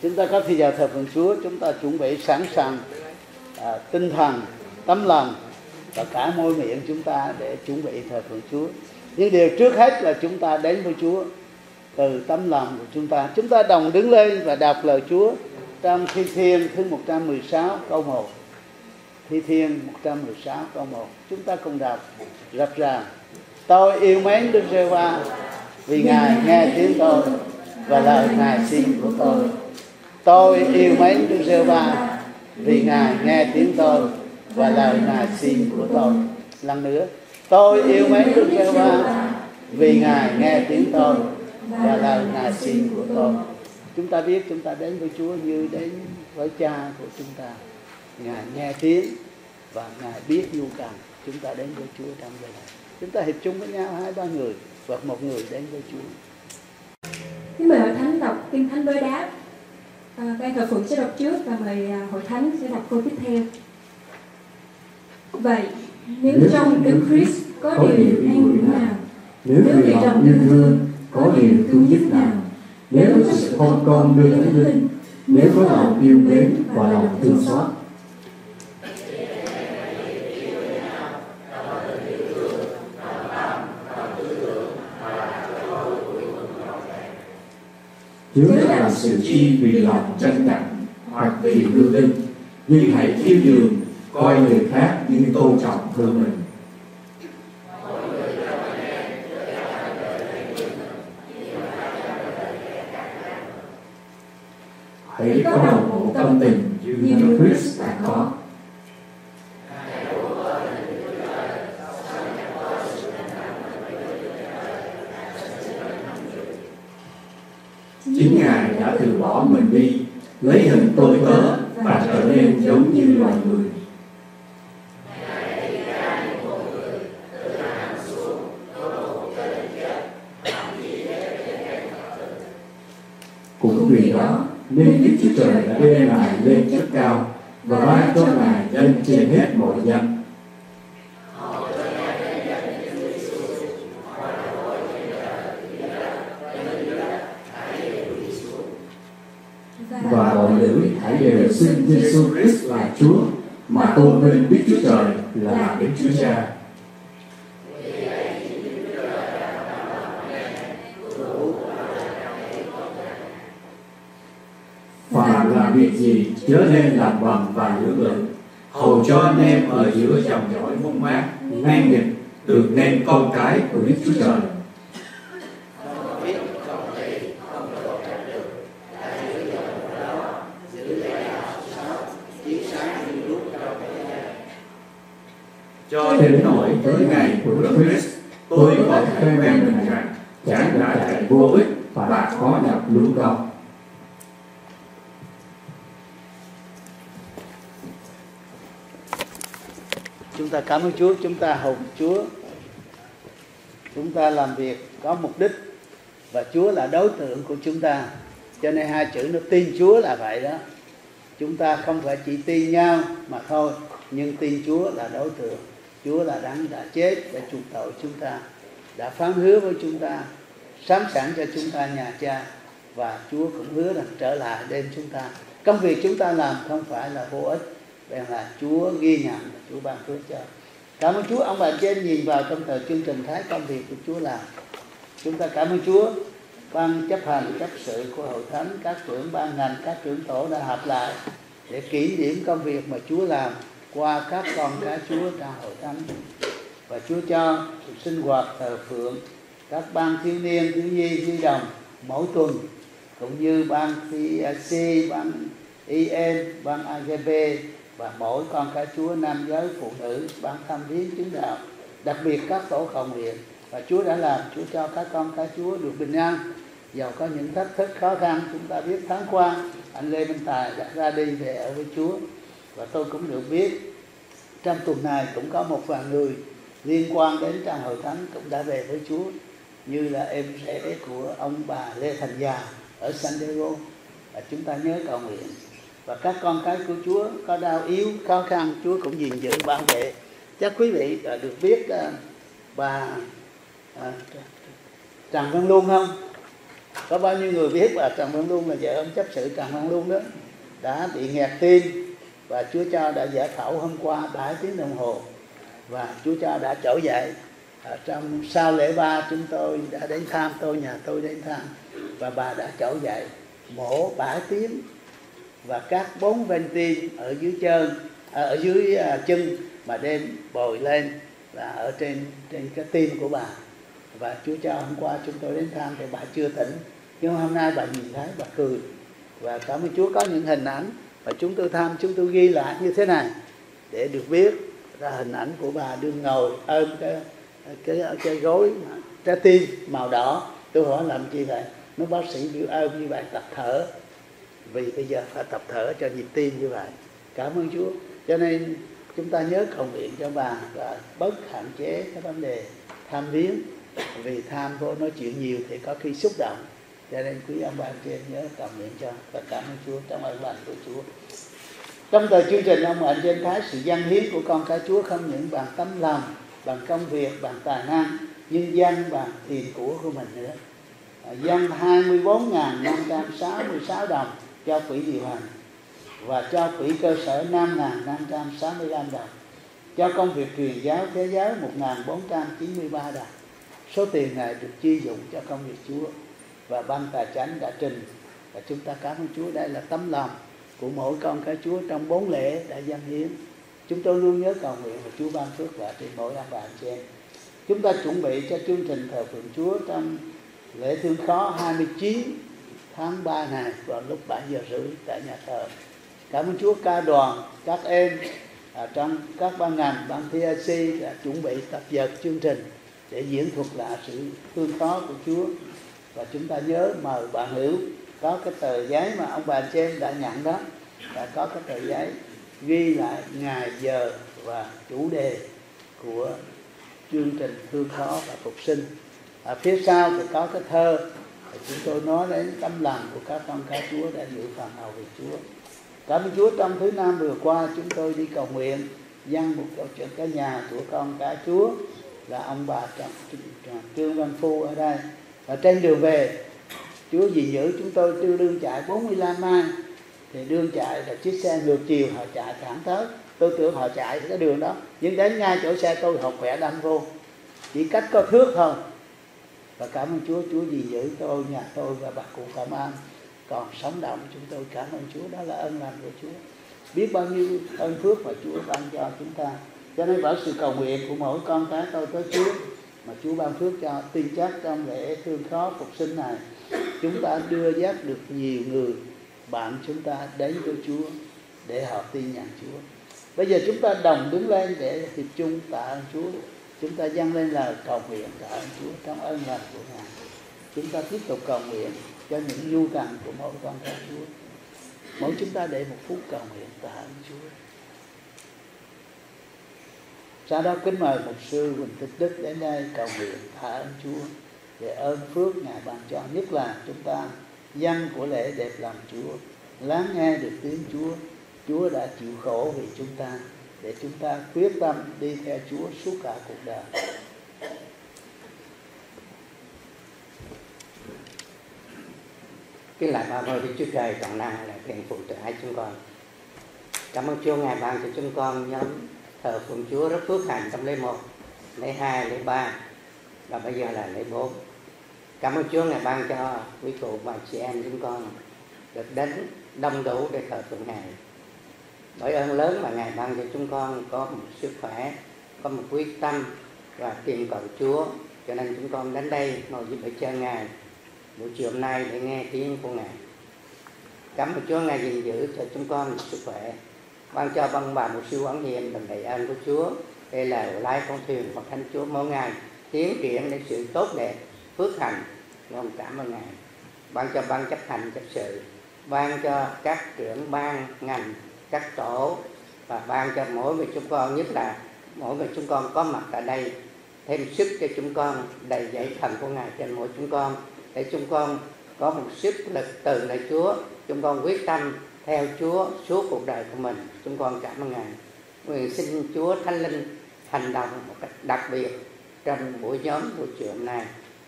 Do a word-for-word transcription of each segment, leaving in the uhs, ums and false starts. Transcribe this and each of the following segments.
Chúng ta có thời giờ thờ phượng Chúa, chúng ta chuẩn bị sẵn sàng à, tinh thần, tấm lòng và cả môi miệng chúng ta để chuẩn bị thờ phượng Chúa. Nhưng điều trước hết là chúng ta đến với Chúa từ tấm lòng của chúng ta. Chúng ta đồng đứng lên và đọc lời Chúa trong Thi Thiên thứ một trăm mười sáu câu một. Thi Thiên một trăm mười sáu câu một. Chúng ta cùng đọc rập ràng: tôi yêu mến Đức Giê-hô-va vì Ngài nghe tiếng tôi và lời Ngài xin của tôi. Tôi yêu mến Đức Giê-hô-va vì Ngài nghe tiếng tôi và lời Ngài xin của tôi. Lần nữa: tôi yêu mến Đức Giê-hô-va vì Ngài nghe tiếng tôi và lời Ngài xin của tôi. Chúng ta biết chúng ta đến với Chúa như đến với Cha của chúng ta. Ngài nghe tiếng và Ngài biết nhu cầu. Chúng ta đến với Chúa trong giờ này. Chúng ta hiệp chung với nhau, hai ba người hoặc một người đến với Chúa. Kính mời hội thánh đọc kinh thánh đối đáp. À, ban thờ phượng sẽ đọc trước và mời hội thánh sẽ đọc câu tiếp theo. Vậy nếu trong Đức Christ có điều an ủi nào, nếu vì trong yêu thương có điều cứu giúp nào, nếu có sự thông công đưa Thánh Linh, nếu có lòng yêu mến và lòng thương xót, chớ làm sự chi vì lòng tranh cạnh hoặc vì hư vinh, nhưng hãy khiêm nhường, coi người khác như tôn trọng hơn mình. Hãy có đồng bộ tâm tình như Đức Christ đã có. Chính Ngài đã từ bỏ mình đi, lấy hình tôi tớ và trở nên giống như loài người. Cũng vì đó nên Đức Chúa Trời đã đưa Ngài lên rất cao và ban cho Ngài danh trên hết mọi danh. Và mọi lưỡi hãy đều xưng Giêsu Christ là Chúa, mà tôn vinh Đức Chúa Trời là Đức Chúa Cha. Phàm làm việc gì chớ nên làm bằng và lưỡng lự, hầu cho anh em ở giữa dòng dõi môn mát, ngang nghịch, được nên con cái của Đức Chúa Trời. Cho đến nỗi tới ngày của Đức Christ, tôi có thể quen mình rằng chẳng đã chạy vô ích và khó nhập lũ công. Chúng ta cảm ơn Chúa, chúng ta hùng Chúa. Chúng ta làm việc có mục đích và Chúa là đối tượng của chúng ta. Cho nên hai chữ nó tin Chúa là vậy đó. Chúng ta không phải chỉ tin nhau mà thôi, nhưng tin Chúa là đối tượng. Chúa là đấng đã chết để chuộc tội chúng ta, đã phán hứa với chúng ta, sẵn sẵn cho chúng ta nhà Cha, và Chúa cũng hứa rằng trở lại đến chúng ta. Công việc chúng ta làm không phải là vô ích, bèn là Chúa ghi nhận, Chúa ban phước cho. Cảm ơn Chúa, ông bà chị em nhìn vào trong tờ chương trình thấy công việc của Chúa làm. Chúng ta cảm ơn Chúa, ban chấp hành chấp sự của hội thánh, các trưởng ban ngành, các trưởng tổ đã họp lại để kỷ niệm công việc mà Chúa làm qua các con cái Chúa trong hội thánh. Và Chúa cho sinh hoạt thờ phượng các ban thiếu niên, thiếu nhi, nhi đồng mỗi tuần, cũng như ban tê xê, ban i em, ban a giê pê và mỗi con cái Chúa nam giới, phụ nữ, ban thăm viếng chứng đạo, đặc biệt các tổ cầu nguyện. Và Chúa đã làm, Chúa cho các con cái Chúa được bình an, dầu có những thách thức khó khăn. Chúng ta biết tháng qua anh Lê Minh Tài đã ra đi về ở với Chúa, và tôi cũng được biết trong tuần này cũng có một vài người liên quan đến trong hội thánh cũng đã về với Chúa, như là em rể của ông bà Lê Thành Già ở San Diego. Và chúng ta nhớ cầu nguyện. Và các con cái của Chúa có đau yếu, khó khăn, Chúa cũng gìn giữ bảo vệ. Chắc quý vị được biết uh, bà uh, Trần Văn Luân không? Có bao nhiêu người biết là Trần Văn Luân là vợ ông chấp sự Trần Văn Luân đó đã bị nghẹt tim, và Chúa cho đã giải phẫu hôm qua bảy tiếng đồng hồ, và Chúa cho đã trỗi dậy. Ở trong sau lễ ba chúng tôi đã đến thăm, tôi nhà tôi đến thăm, và bà đã trỗi dậy mổ bảy tiếng, và các bốn ven tim ở dưới chân, ở dưới chân mà đem bồi lên là ở trên trên cái tim của bà. Và Chúa cho hôm qua chúng tôi đến thăm thì bà chưa tỉnh, nhưng hôm nay bà nhìn thấy bà cười. Và cảm ơn Chúa có những hình ảnh và chúng tôi thăm, chúng tôi ghi lại như thế này để được biết là hình ảnh của bà đương ngồi ôm cái cái cái gối trái tim màu đỏ. Tôi hỏi làm chi vậy? Nó bác sĩ biểu ôm như vậy tập thở, vì bây giờ phải tập thở cho nhịp tim như vậy. Cảm ơn Chúa. Cho nên chúng ta nhớ cầu nguyện cho bà và bớt hạn chế cái vấn đề tham viếng, vì tham vô nói chuyện nhiều thì có khi xúc động. Cho nên quý ông bà anh chị nhớ cầu nguyện cho, và cảm ơn Chúa trong ơn lành của Chúa. Trong thời chương trình, ông bà anh chị thấy sự dâng hiến của con cái Chúa không những bằng tấm lòng, bằng công việc, bằng tài năng, nhưng dâng bằng tiền của của mình nữa. Dâng hai mươi bốn nghìn năm trăm sáu mươi sáu đồng cho quỹ điều hành, và cho quỹ cơ sở năm nghìn năm trăm sáu mươi lăm đồng, cho công việc truyền giáo thế giới một nghìn bốn trăm chín mươi ba đồng. Số tiền này được chi dụng cho công việc Chúa, và ban tài chánh đã trình, và chúng ta cảm ơn Chúa. Đây là tấm lòng của mỗi con cái Chúa trong bốn lễ đã dâng hiến. Chúng tôi luôn nhớ cầu nguyện và Chúa ban phước lại trên mỗi ông bà anh chị em. Chúng ta chuẩn bị cho chương trình thờ phượng Chúa trong lễ thương khó hai mươi chín tháng ba này vào lúc bảy giờ rưỡi tại nhà thờ. Cảm ơn Chúa, ca đoàn, các em ở trong các ban ngành, ban tê i xê đã chuẩn bị tập dượt chương trình để diễn thuật lại sự thương khó của Chúa. Và chúng ta nhớ mời bạn Hữu có cái tờ giấy mà ông bà anh chị em đã nhận đó, đã có cái tờ giấy ghi lại ngày giờ và chủ đề của chương trình thương khó và phục sinh. Ở phía sau thì có cái thơ, chúng tôi nói đến tấm lòng của các con cái Chúa đã dự phần hầu việc Chúa. Cảm ơn Chúa, trong thứ năm vừa qua chúng tôi đi cầu nguyện dâng một tổ chức cái nhà của con cái Chúa là ông bà Trương Văn Phu ở đây. Và trên đường về, Chúa gìn giữ chúng tôi từ đường chạy bốn mươi lăm mai, thì đường chạy là chiếc xe ngược chiều họ chạy thẳng tới. Tôi tưởng họ chạy cái đường đó, nhưng đến ngay chỗ xe tôi họ khỏe đâm vô, chỉ cách có thước thôi. Và cảm ơn Chúa, Chúa gìn giữ tôi, nhà tôi và bà cụ Cảm An còn sống động. Chúng tôi cảm ơn Chúa, đó là ơn lành của Chúa. Biết bao nhiêu ơn phước mà Chúa ban cho chúng ta. Cho nên bởi sự cầu nguyện của mỗi con cái tôi tới Chúa mà Chúa ban phước cho, tin chắc trong lễ thương khó phục sinh này chúng ta đưa dắt được nhiều người bạn chúng ta đến với Chúa để họ tin nhận Chúa. Bây giờ chúng ta đồng đứng lên để hiệp chung tạ ơn Chúa. Chúng ta dâng lên lời cầu nguyện tạ ơn Chúa trong ơn lành của Ngài. Chúng ta tiếp tục cầu nguyện cho những nhu cầu của mỗi con cái Chúa. Mỗi chúng ta để một phút cầu nguyện tạ ơn Chúa. Sau đó kính mời mục sư Huỳnh Thích Đức đến đây cầu nguyện tạ ơn Chúa để ơn phước Ngài ban cho, nhất là chúng ta dâng của lễ đẹp lòng Chúa, lắng nghe được tiếng Chúa. Chúa đã chịu khổ vì chúng ta, để chúng ta quyết tâm đi theo Chúa suốt cả cuộc đời. Kính lạy ba ngôi Đức Chúa Trời toàn năng là quyền phụ trợ hai chúng con. Cảm ơn Chúa Ngài ban cho chúng con nhóm thờ phượng Chúa rất phước hạnh trong lễ một, lễ hai, lễ ba và bây giờ là lễ bốn. Cảm ơn Chúa Ngài ban cho quý cụ và chị em chúng con được đến đông đủ để thờ phượng Ngài. Bởi ơn lớn mà Ngài ban cho chúng con có một sức khỏe, có một quyết tâm và tìm cầu Chúa, cho nên chúng con đến đây ngồi dưới bệ chân Ngài buổi chiều hôm nay để nghe tiếng của Ngài. Cảm ơn Chúa Ngài gìn giữ cho chúng con một sức khỏe, ban cho băng bà một siêu ẩn hiện đồng đầy ơn của Chúa. Đây là lái con thuyền và thánh Chúa mỗi ngày tiến triển đến sự tốt đẹp, phước hạnh. Con cảm ơn Ngài. Ban cho ban chấp hành chấp sự, ban cho các trưởng ban ngành, các tổ, và ban cho mỗi người chúng con, nhất là mỗi người chúng con có mặt tại đây, thêm sức cho chúng con, đầy dẫy thần của Ngài trên mỗi chúng con, để chúng con có một sức lực từ lại Chúa. Chúng con quyết tâm theo Chúa suốt cuộc đời của mình. Chúng con cảm ơn Ngài. Nguyện xin Chúa Thánh Linh hành động một cách đặc biệt trong buổi nhóm buổi chiều hôm nay.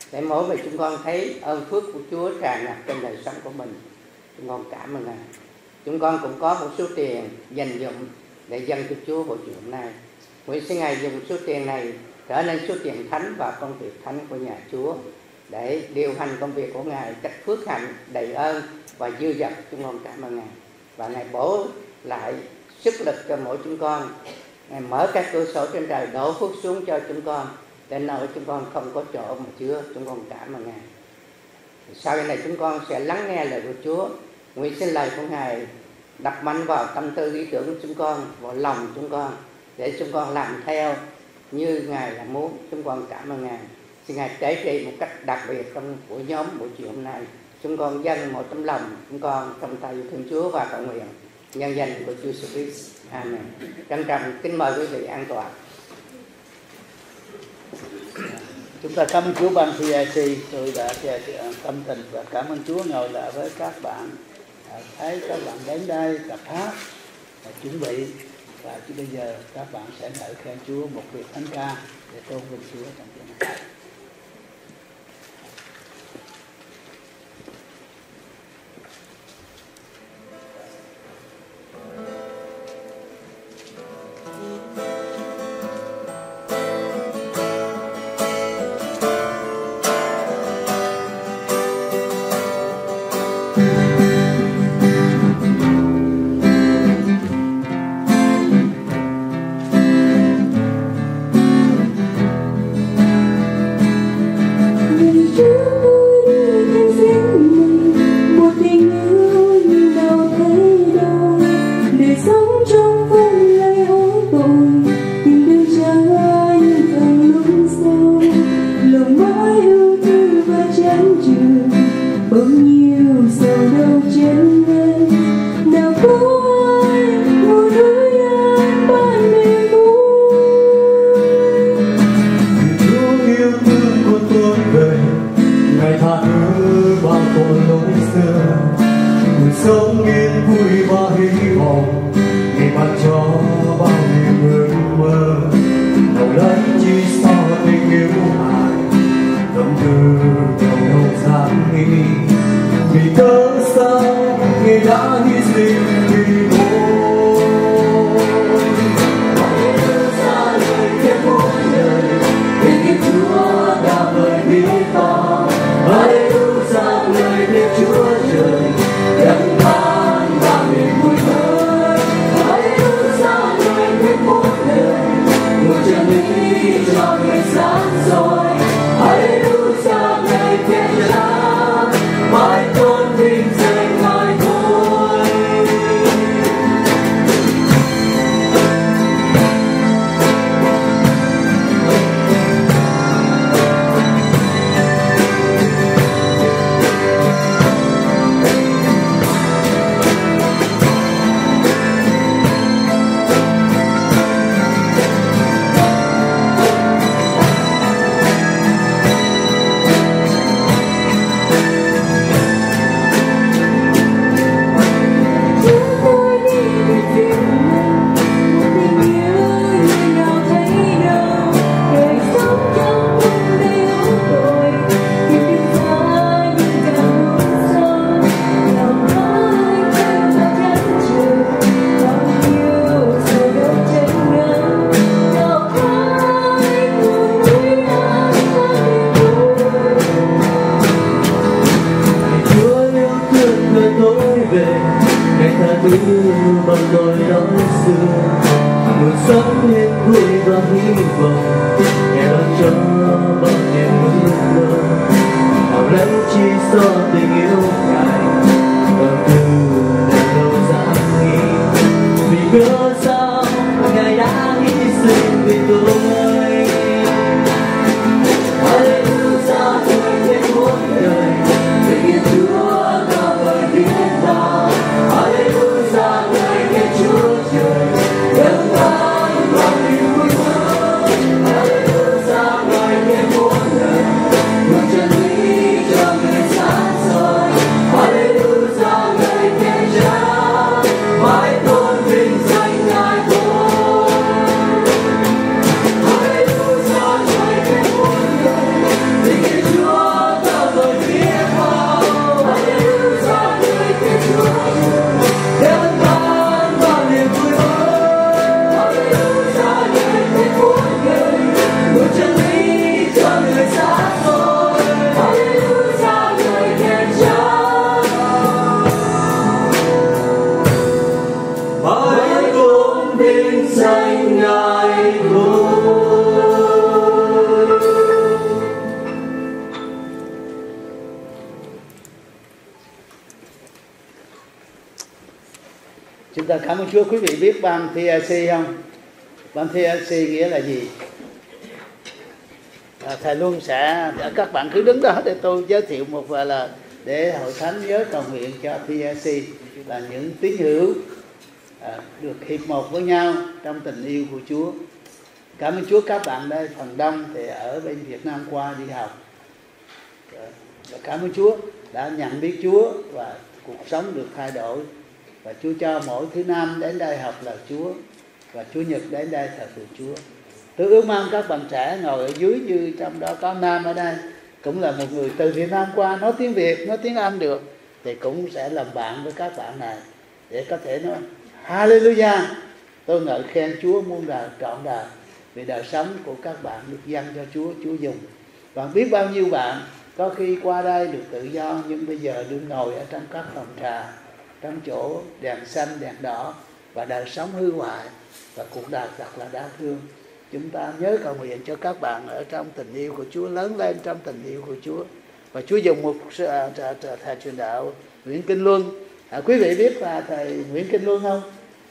để mỗi người chúng con thấy ơn phước của Chúa tràn ngập trên đời sống của mình. Chúng con cảm ơn Ngài. Chúng con cũng có một số tiền dành dụm để dâng cho Chúa buổi chiều hôm nay. Nguyện xin Ngài dùng số tiền này trở nên số tiền thánh và công việc thánh của nhà Chúa, để điều hành công việc của Ngài cách phước hạnh, đầy ơn và dư dật. Chúng con cảm ơn Ngài. Và Ngài bổ lại sức lực cho mỗi chúng con. Ngài mở các cửa sổ trên trời đổ phước xuống cho chúng con, đến nơi chúng con không có chỗ mà chứa. Chúng con cảm ơn Ngài. Sau này chúng con sẽ lắng nghe lời của Chúa. Nguyện xin lời của Ngài đập mạnh vào tâm tư ý tưởng của chúng con, vào lòng chúng con, để chúng con làm theo như Ngài là muốn. Chúng con cảm ơn Ngài. Xin Ngài tế trị một cách đặc biệt trong buổi nhóm buổi chiều hôm nay. Chúng con dâng một tấm lòng chúng con trong tay yêu thương Chúa và cầu nguyện nhân danh của Chúa Jesus Christ. Amen. Trân trọng kính mời quý vị an toàn. Chúng ta cảm ơn Chúa ban pê i xê, tôi đã tâm tình và cảm ơn Chúa ngồi lại với các bạn. Thấy các bạn đến đây tập hát, chuẩn bị, và chứ bây giờ các bạn sẽ ngợi khen Chúa một việc thánh ca để tôn vinh Chúa trong tiếng này. Hãy tôn vinh danh Ngài thôi. ta cảm ơn Chúa. Quý vị biết ban tê i xê không? Ban tê i xê nghĩa là gì? À, thầy luôn sẽ, các bạn cứ đứng đó để tôi giới thiệu một vài là để hội thánh nhớ cầu nguyện cho tê i xê là những tín hữu à, được hiệp một với nhau trong tình yêu của Chúa. Cảm ơn Chúa các bạn đây phần đông thì ở bên Việt Nam qua đi học. Và cảm ơn Chúa đã nhận biết Chúa và cuộc sống được thay đổi. Và Chúa cho mỗi thứ năm đến đây học lời Chúa và Chủ nhật đến đây thờ phượng Chúa. Tôi ước mong các bạn trẻ ngồi ở dưới, như trong đó có Nam ở đây, cũng là một người từ Việt Nam qua, nói tiếng Việt, nói tiếng Anh được, thì cũng sẽ làm bạn với các bạn này để có thể nói Hallelujah. Tôi ngợi khen Chúa muôn đời trọn đời vì đời sống của các bạn được dâng cho Chúa, Chúa dùng. Và biết bao nhiêu bạn có khi qua đây được tự do nhưng bây giờ đừng ngồi ở trong các phòng trà, trong chỗ đèn xanh, đèn đỏ và đời sống hư hoại và cuộc đời thật là đáng thương. Chúng ta nhớ cầu nguyện cho các bạn ở trong tình yêu của Chúa, lớn lên trong tình yêu của Chúa. Và Chúa dùng một thầy truyền đạo Nguyễn Kinh Luân. À, quý vị biết là thầy Nguyễn Kinh Luân không?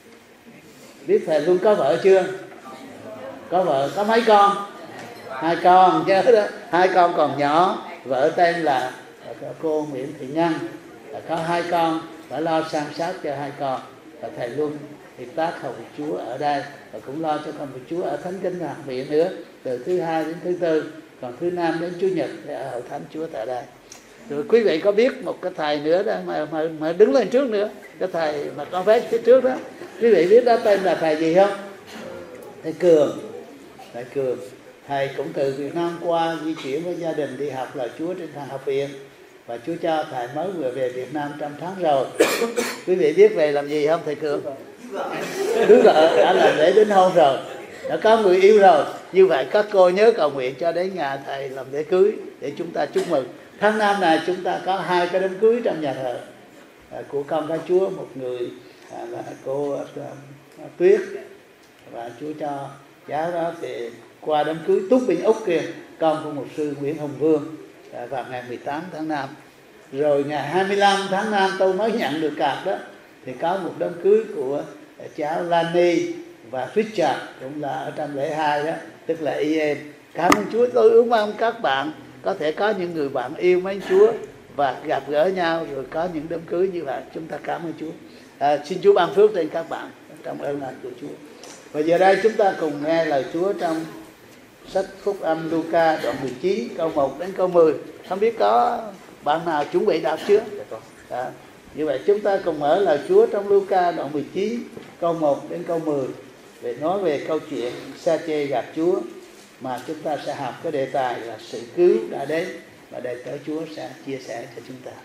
Biết thầy Luân có vợ chưa? Có vợ, có mấy con? Hai con, nhớ đó. Hai con còn nhỏ. Vợ tên là cô Nguyễn Thị Ngân. Có hai con, phải lo san sát cho hai con. Và thầy Luân hiệp tác hầu việc Chúa ở đây và cũng lo cho công việc Chúa ở Thánh Kinh Học Viện nữa, từ thứ hai đến thứ tư, còn thứ năm đến Chủ nhật thì ở hội thánh Chúa tại đây. Rồi quý vị có biết một cái thầy nữa đó mà, mà, mà đứng lên trước nữa, cái thầy mà con vét phía trước đó, quý vị biết đó tên là thầy gì không? Thầy Cường. Thầy Cường, thầy cũng từ Việt Nam qua di chuyển với gia đình đi học lời Chúa trên Thằng Học Viện. Và Chúa cho thầy mới vừa về Việt Nam trong tháng rồi. Quý vị biết về làm gì không thầy Cường? Đứa vợ đã làm lễ đính hôn rồi, đã có người yêu rồi. Như vậy các cô nhớ cầu nguyện cho đến nhà thầy làm lễ cưới để chúng ta chúc mừng. Tháng năm này chúng ta có hai cái đám cưới trong nhà thờ à, của con cái Chúa. Một người à, là cô à, Tuyết, và Chúa cho cháu đó thì qua đám cưới Túc Bình Úc kia, con của mục sư Nguyễn Hồng Vương à, vào ngày mười tám tháng năm. Rồi ngày hai mươi lăm tháng năm tôi mới nhận được card đó, thì có một đám cưới của cháu Lani và Richard, cũng là ở trong lễ hai đó, tức là y em. Cảm ơn Chúa. Tôi ước mong các bạn có thể có những người bạn yêu mến Chúa và gặp gỡ nhau rồi có những đám cưới như vậy. Chúng ta cảm ơn Chúa. À, xin Chúa ban phước trên các bạn trong ơn lành của Chúa. Và giờ đây chúng ta cùng nghe lời Chúa trong sách Phúc Âm Luca đoạn mười chín câu một đến câu mười. Không biết có bạn nào chuẩn bị đọc chưa? À, như vậy chúng ta cùng mở lời Chúa trong Luca đoạn mười chín câu một đến câu mười để nói về câu chuyện Sa-chê gặp Chúa, mà chúng ta sẽ học cái đề tài là sự cứu đã đến, và đầy tớ Chúa sẽ chia sẻ cho chúng ta.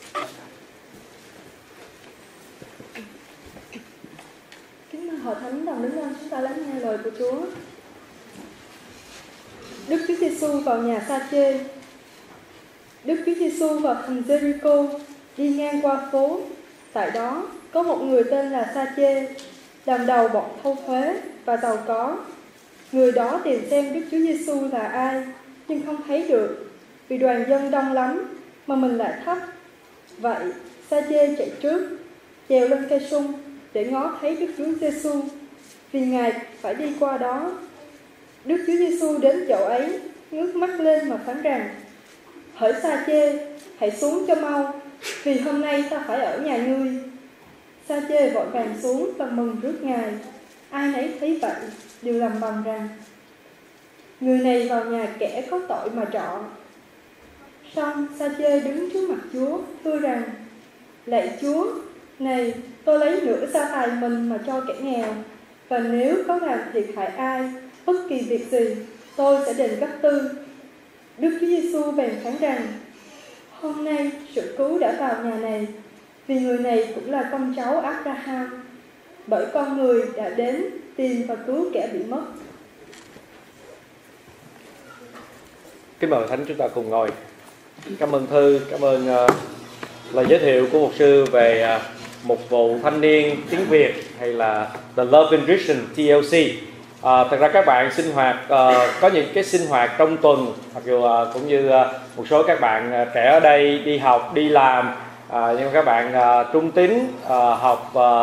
Kính mời hội thánh đồng đứng lên, chúng ta lắng nghe lời của Chúa. Đức Chúa Giêsu vào nhà Sa-chê. Đức Chúa Giêsu vào thành Jericho, đi ngang qua phố. Tại đó có một người tên là Sa-chê, làm đầu bọn thâu thuế và giàu có. Người đó tìm xem Đức Chúa Giêsu là ai, nhưng không thấy được, vì đoàn dân đông lắm mà mình lại thấp. Vậy Sa-chê chạy trước, trèo lên cây sung để ngó thấy Đức Chúa Giêsu, vì Ngài phải đi qua đó. Đức Chúa Giêsu đến chỗ ấy, ngước mắt lên mà phán rằng: Hỡi Sa-chê, hãy xuống cho mau, vì hôm nay ta phải ở nhà ngươi. Sa-chê vội vàng xuống và mừng rước Ngài. Ai nấy thấy vậy đều lầm bầm rằng: Người này vào nhà kẻ có tội mà trọ. Xong Sa-chê đứng trước mặt Chúa thưa rằng: Lạy Chúa, này tôi lấy nửa gia tài mình mà cho kẻ nghèo, và nếu có làm thiệt hại ai, bất kỳ việc gì, tôi sẽ đền gấp tư. Đức Chúa Giêsu bèn phán rằng: Hôm nay sự cứu đã vào nhà này, vì người này cũng là con cháu Abraham, bởi con người đã đến tìm và cứu kẻ bị mất. Kính mời thánh chúng ta cùng ngồi. Cảm ơn Thư, cảm ơn uh, lời giới thiệu của mục sư về uh, mục vụ thanh niên tiếng Việt, hay là The Love in Vision T L C. À, thật ra các bạn sinh hoạt uh, có những cái sinh hoạt trong tuần, mặc dù uh, cũng như uh, một số các bạn uh, trẻ ở đây đi học, đi làm, uh, nhưng các bạn uh, trung tín uh, học uh,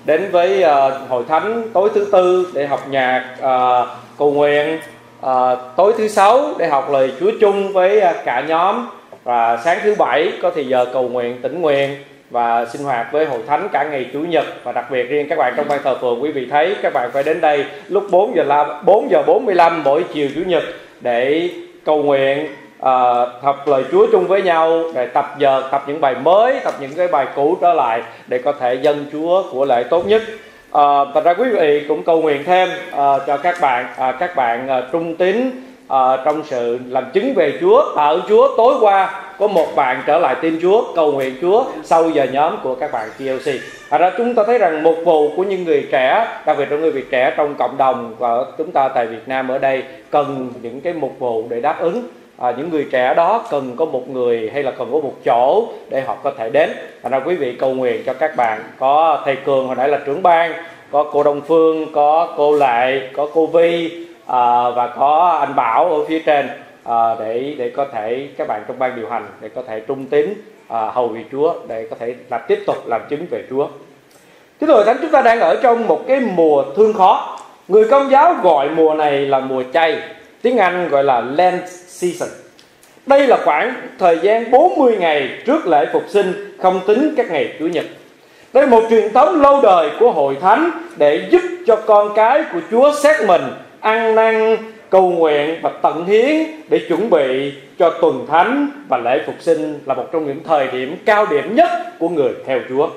đến với uh, hội thánh tối thứ tư để học nhạc, uh, cầu nguyện, uh, tối thứ sáu để học lời Chúa chung với uh, cả nhóm, và sáng thứ bảy có thì giờ cầu nguyện tĩnh nguyện và sinh hoạt với hội thánh cả ngày Chủ nhật. Và đặc biệt riêng các bạn trong ban thờ phượng, quý vị thấy các bạn phải đến đây lúc bốn giờ bốn mươi lăm mỗi chiều Chủ nhật để cầu nguyện, uh, học lời Chúa chung với nhau, để tập giờ tập những bài mới, tập những cái bài cũ trở lại để có thể dâng Chúa của lễ tốt nhất. Uh, thật ra quý vị cũng cầu nguyện thêm uh, cho các bạn uh, các bạn uh, trung tín uh, trong sự làm chứng về Chúa, tạ ơn Chúa. Tối qua có một bạn trở lại tin Chúa, cầu nguyện Chúa sau giờ nhóm của các bạn tê lờ xê. Thật ra chúng ta thấy rằng mục vụ của những người trẻ, đặc biệt trong người Việt trẻ trong cộng đồng và chúng ta tại Việt Nam ở đây, cần những cái mục vụ để đáp ứng. À, những người trẻ đó cần có một người hay là cần có một chỗ để họ có thể đến. Thành ra quý vị cầu nguyện cho các bạn. Có thầy Cường hồi nãy là trưởng ban, có cô Đông Phương, có cô Lệ, có cô Vi, à, và có anh Bảo ở phía trên, à, để để có thể các bạn trong ban điều hành để có thể trung tín à, hầu việc Chúa, để có thể là tiếp tục làm chứng về Chúa. Thế rồi thánh chúng ta đang ở trong một cái mùa thương khó. Người Công giáo gọi mùa này là mùa chay, tiếng Anh gọi là Lent Season. Đây là khoảng thời gian bốn mươi ngày trước lễ Phục sinh, không tính các ngày Chủ nhật. Đây là một truyền thống lâu đời của hội thánh để giúp cho con cái của Chúa xét mình, ăn năn, cầu nguyện và tận hiến để chuẩn bị cho tuần thánh và lễ Phục sinh, là một trong những thời điểm cao điểm nhất của người theo Chúa.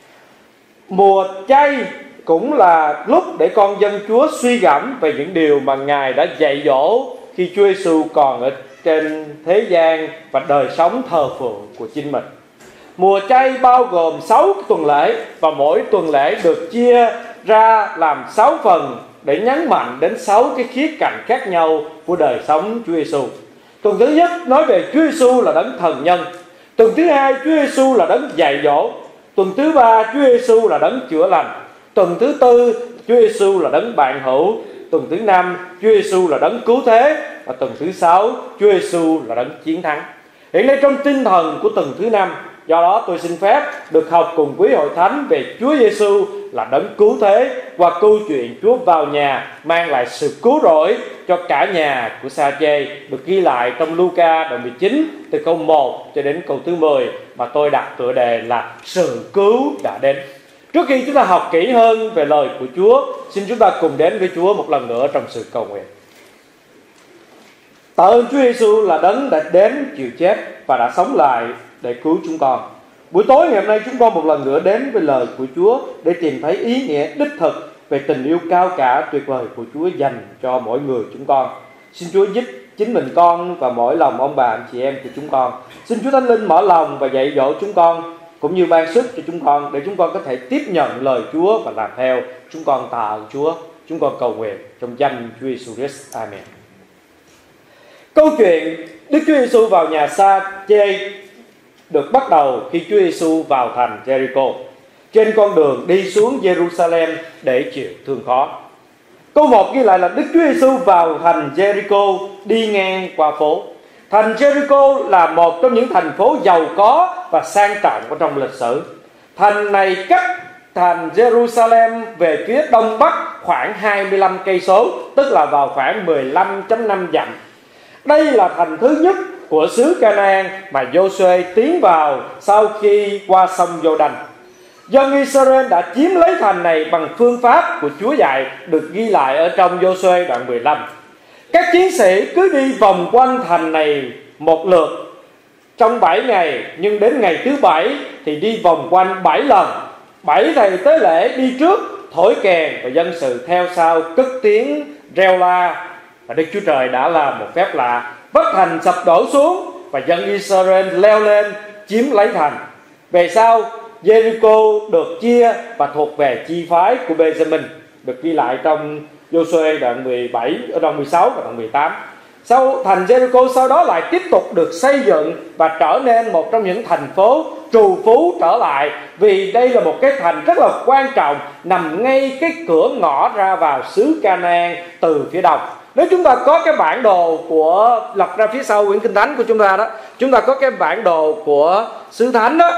Mùa chay cũng là lúc để con dân Chúa suy gẫm về những điều mà Ngài đã dạy dỗ khi Chúa Giêsu còn ở trên thế gian và đời sống thờ phượng của chính mình. Mùa chay bao gồm sáu tuần lễ, và mỗi tuần lễ được chia ra làm sáu phần để nhấn mạnh đến sáu cái khía cạnh khác nhau của đời sống Chúa Giêsu. Tuần thứ nhất nói về Chúa Giêsu là đấng thần nhân. Tuần thứ hai, Chúa Giêsu là đấng dạy dỗ. Tuần thứ ba, Chúa Giêsu là đấng chữa lành. Tuần thứ tư, Chúa Giêsu là đấng bạn hữu. Tuần thứ năm, Chúa Giêsu là đấng cứu thế. Và tuần thứ sáu, Chúa Giêsu là đấng chiến thắng. Hiện nay trong tinh thần của tuần thứ năm, do đó tôi xin phép được học cùng quý hội thánh về Chúa Giêsu là đấng cứu thế, và câu chuyện Chúa vào nhà mang lại sự cứu rỗi cho cả nhà của Sa-chê được ghi lại trong Luca đoạn mười chín từ câu một cho đến câu thứ mười, mà tôi đặt tựa đề là sự cứu đã đến. Trước khi chúng ta học kỹ hơn về lời của Chúa, xin chúng ta cùng đến với Chúa một lần nữa trong sự cầu nguyện. Tạ ơn Chúa Giêsu là đấng đã đến chịu chết và đã sống lại để cứu chúng con. Buổi tối ngày hôm nay chúng con một lần nữa đến với lời của Chúa để tìm thấy ý nghĩa đích thực về tình yêu cao cả tuyệt vời của Chúa dành cho mỗi người chúng con. Xin Chúa giúp chính mình con và mỗi lòng ông bà anh chị em của chúng con. Xin Chúa Thánh Linh mở lòng và dạy dỗ chúng con, cũng như ban sức cho chúng con để chúng con có thể tiếp nhận lời Chúa và làm theo. Chúng con tạ ơn Chúa. Chúng con cầu nguyện trong danh Chúa Giêsu Christ. Amen. Câu chuyện Đức Chúa Giêsu vào nhà Sa-chê được bắt đầu khi Chúa Giêsu vào thành Jericho, trên con đường đi xuống Jerusalem để chịu thương khó. Câu một ghi lại là Đức Chúa Giêsu vào thành Jericho đi ngang qua phố. Thành Jericho là một trong những thành phố giàu có và sang trọng ở trong lịch sử. Thành này cách thành Jerusalem về phía đông bắc khoảng hai mươi lăm cây số, tức là vào khoảng mười lăm phẩy năm dặm. Đây là thành thứ nhất của xứ Canaan mà Giô-suê tiến vào sau khi qua sông Giô-đanh. Dân Israel đã chiếm lấy thành này bằng phương pháp của Chúa dạy, được ghi lại ở trong Giô-suê đoạn mười lăm. Các chiến sĩ cứ đi vòng quanh thành này một lượt trong bảy ngày, nhưng đến ngày thứ bảy thì đi vòng quanh bảy lần. Bảy thầy tế lễ đi trước thổi kèn và dân sự theo sau cất tiếng reo la. Và Đức Chúa Trời đã làm một phép lạ, vách thành sập đổ xuống và dân Israel leo lên chiếm lấy thành. Về sau, Jericho được chia và thuộc về chi phái của Benjamin, được ghi lại trong Giô-suê đoạn mười bảy, ở đoạn mười sáu và đoạn mười tám. Sau thành Jericho sau đó lại tiếp tục được xây dựng và trở nên một trong những thành phố trù phú trở lại, vì đây là một cái thành rất là quan trọng, nằm ngay cái cửa ngõ ra vào xứ Canaan từ phía đông. Nếu chúng ta có cái bản đồ của lật ra phía sau quyển Kinh Thánh của chúng ta đó, chúng ta có cái bản đồ của xứ Thánh đó,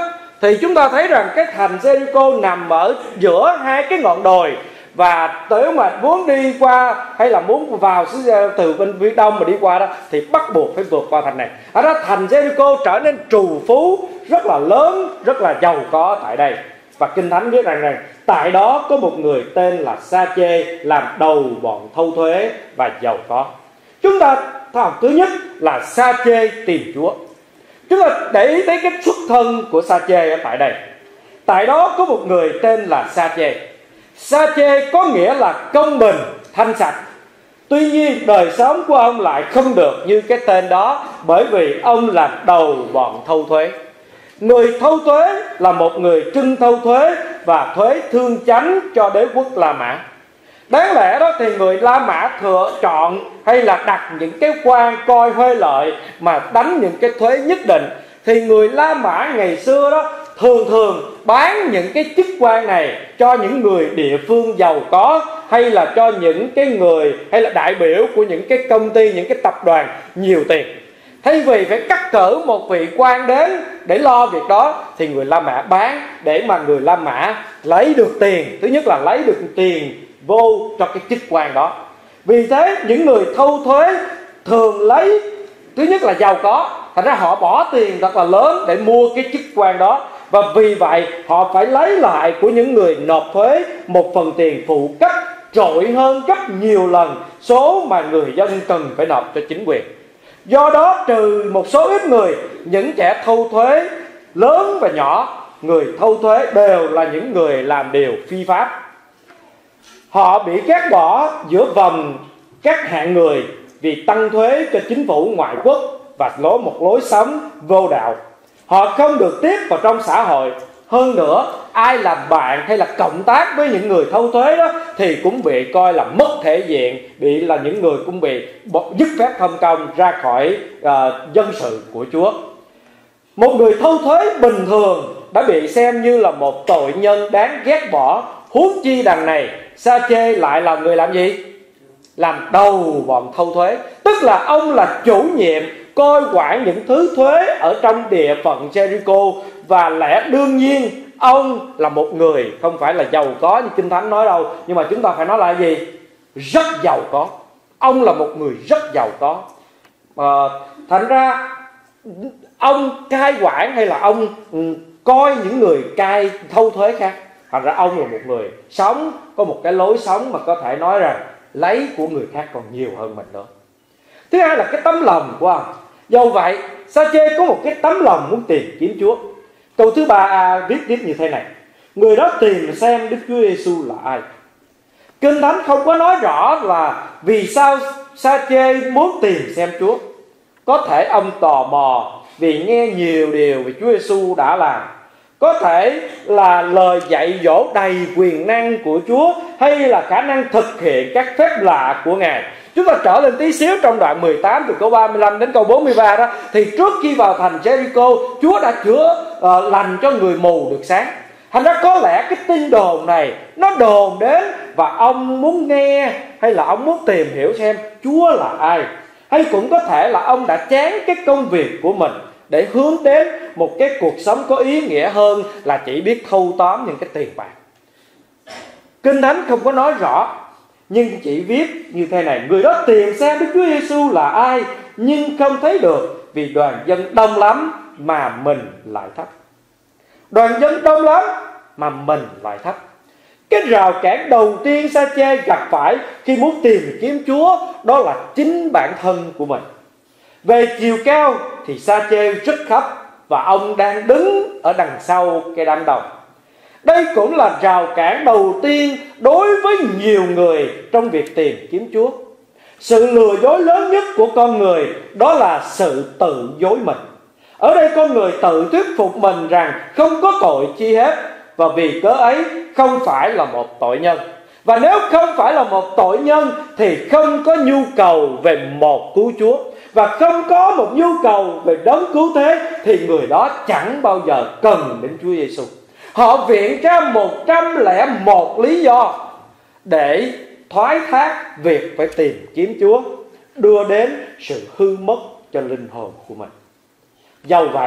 thì chúng ta thấy rằng cái thành Jericho nằm ở giữa hai cái ngọn đồi, và nếu mà muốn đi qua hay là muốn vào từ bên phía đông mà đi qua đó thì bắt buộc phải vượt qua thành này. Ở đó thành Jericho trở nên trù phú, rất là lớn, rất là giàu có tại đây. Và Kinh Thánh viết rằng rằng tại đó có một người tên là Sa-chê làm đầu bọn thâu thuế và giàu có. Chúng ta học thứ nhất là Sa-chê tìm Chúa. Chúng ta để ý thấy cái xuất thân của Sa-chê ở tại đây. Tại đó có một người tên là Sa-chê. Sa-chê có nghĩa là công bình, thanh sạch. Tuy nhiên đời sống của ông lại không được như cái tên đó, bởi vì ông là đầu bọn thâu thuế. Người thâu thuế là một người trưng thâu thuế và thuế thương chánh cho đế quốc La Mã. Đáng lẽ đó thì người La Mã thừa chọn hay là đặt những cái quan coi huê lợi mà đánh những cái thuế nhất định, thì người La Mã ngày xưa đó thường thường bán những cái chức quan này cho những người địa phương giàu có, hay là cho những cái người hay là đại biểu của những cái công ty, những cái tập đoàn nhiều tiền. Thay vì phải cắt cử một vị quan đến để lo việc đó, thì người La Mã bán để mà người La Mã lấy được tiền. Thứ nhất là lấy được tiền vô cho cái chức quan đó. Vì thế những người thâu thuế thường lấy, thứ nhất là giàu có, thành ra họ bỏ tiền thật là lớn để mua cái chức quan đó. Và vì vậy họ phải lấy lại của những người nộp thuế một phần tiền phụ cấp trội hơn gấp nhiều lần số mà người dân cần phải nộp cho chính quyền. Do đó trừ một số ít người, những kẻ thâu thuế lớn và nhỏ, người thâu thuế đều là những người làm điều phi pháp. Họ bị gác bỏ giữa vòng các hạng người vì tăng thuế cho chính phủ ngoại quốc và lối một lối sống vô đạo. Họ không được tiếp vào trong xã hội. Hơn nữa, ai làm bạn hay là cộng tác với những người thâu thuế đó thì cũng bị coi là mất thể diện, bị là những người cũng bị dứt phép thông công ra khỏi uh, dân sự của Chúa. Một người thâu thuế bình thường đã bị xem như là một tội nhân đáng ghét bỏ, huống chi đằng này Sa-chê lại là người làm gì? Làm đầu bọn thâu thuế. Tức là ông là chủ nhiệm coi quản những thứ thuế ở trong địa phận Jericho. Và lẽ đương nhiên ông là một người không phải là giàu có như Kinh Thánh nói đâu, nhưng mà chúng ta phải nói là gì? Rất giàu có. Ông là một người rất giàu có. à, Thành ra ông cai quản hay là ông ừ, coi những người cai thâu thuế khác. Thành ra ông là một người sống, có một cái lối sống mà có thể nói rằng lấy của người khác còn nhiều hơn mình nữa. Thứ hai là cái tấm lòng của ông. Dẫu vậy, Sa-chê có một cái tấm lòng muốn tìm kiếm Chúa. Câu thứ ba a viết tiếp như thế này: người đó tìm xem Đức Chúa Giêsu là ai. Kinh Thánh không có nói rõ là vì sao Sa-chê muốn tìm xem Chúa. Có thể ông tò mò vì nghe nhiều điều về Chúa Giêsu đã làm. Có thể là lời dạy dỗ đầy quyền năng của Chúa, hay là khả năng thực hiện các phép lạ của Ngài. Chúng ta trở lên tí xíu trong đoạn mười tám từ câu ba mươi lăm đến câu bốn mươi ba đó, thì trước khi vào thành Jericho, Chúa đã chữa uh, lành cho người mù được sáng. Thành ra có lẽ cái tin đồn này nó đồn đến, và ông muốn nghe hay là ông muốn tìm hiểu xem Chúa là ai. Hay cũng có thể là ông đã chán cái công việc của mình để hướng đến một cái cuộc sống có ý nghĩa hơn là chỉ biết thâu tóm những cái tiền bạc. Kinh Thánh không có nói rõ, nhưng chỉ viết như thế này: người đó tìm xem Đức Chúa Giêsu là ai, nhưng không thấy được vì đoàn dân đông lắm mà mình lại thấp. Đoàn dân đông lắm mà mình lại thấp. Cái rào cản đầu tiên Sa-chê gặp phải khi muốn tìm kiếm Chúa đó là chính bản thân của mình. Về chiều cao thì Sa-chê rất thấp, và ông đang đứng ở đằng sau cái đám đông. Đây cũng là rào cản đầu tiên đối với nhiều người trong việc tìm kiếm Chúa. Sự lừa dối lớn nhất của con người đó là sự tự dối mình. Ở đây con người tự thuyết phục mình rằng không có tội chi hết, và vì cớ ấy không phải là một tội nhân. Và nếu không phải là một tội nhân thì không có nhu cầu về một cứu Chúa, và không có một nhu cầu về đấng cứu thế, thì người đó chẳng bao giờ cần đến Chúa Giêsu. Họ viện ra một trăm lẻ một lý do để thoái thác việc phải tìm kiếm Chúa, đưa đến sự hư mất cho linh hồn của mình. Dẫu vậy,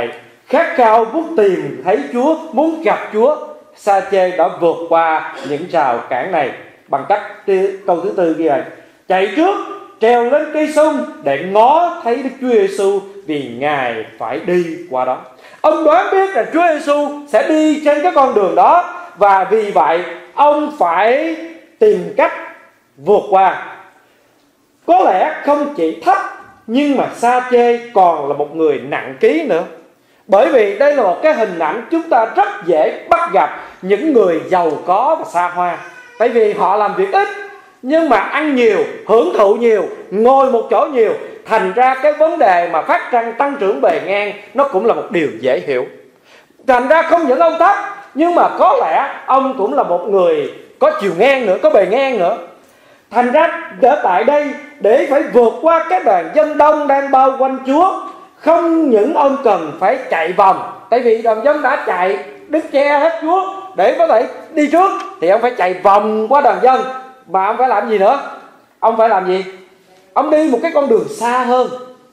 khát khao muốn tìm thấy Chúa, muốn gặp Chúa. Sa-chê đã vượt qua những rào cản này bằng cách câu thứ tư ghi này: chạy trước treo lên cây sung để ngó thấy Đức Chúa Giêsu, vì Ngài phải đi qua đó. Ông đoán biết là Chúa Giêsu sẽ đi trên cái con đường đó, và vì vậy ông phải tìm cách vượt qua. Có lẽ không chỉ thấp, nhưng mà Sa-chê còn là một người nặng ký nữa. Bởi vì đây là một cái hình ảnh chúng ta rất dễ bắt gặp những người giàu có và xa hoa. Tại vì họ làm việc ít nhưng mà ăn nhiều, hưởng thụ nhiều, ngồi một chỗ nhiều. Thành ra cái vấn đề mà phát triển tăng trưởng bề ngang nó cũng là một điều dễ hiểu. Thành ra không những ông thấp, nhưng mà có lẽ ông cũng là một người có chiều ngang nữa, có bề ngang nữa. Thành ra ở tại đây, để phải vượt qua cái đoàn dân đông đang bao quanh Chúa, không những ông cần phải chạy vòng. Tại vì đoàn dân đã chạy đứt che hết Chúa để có thể đi trước, thì ông phải chạy vòng qua đoàn dân. Mà ông phải làm gì nữa? Ông phải làm gì? Ông đi một cái con đường xa hơn,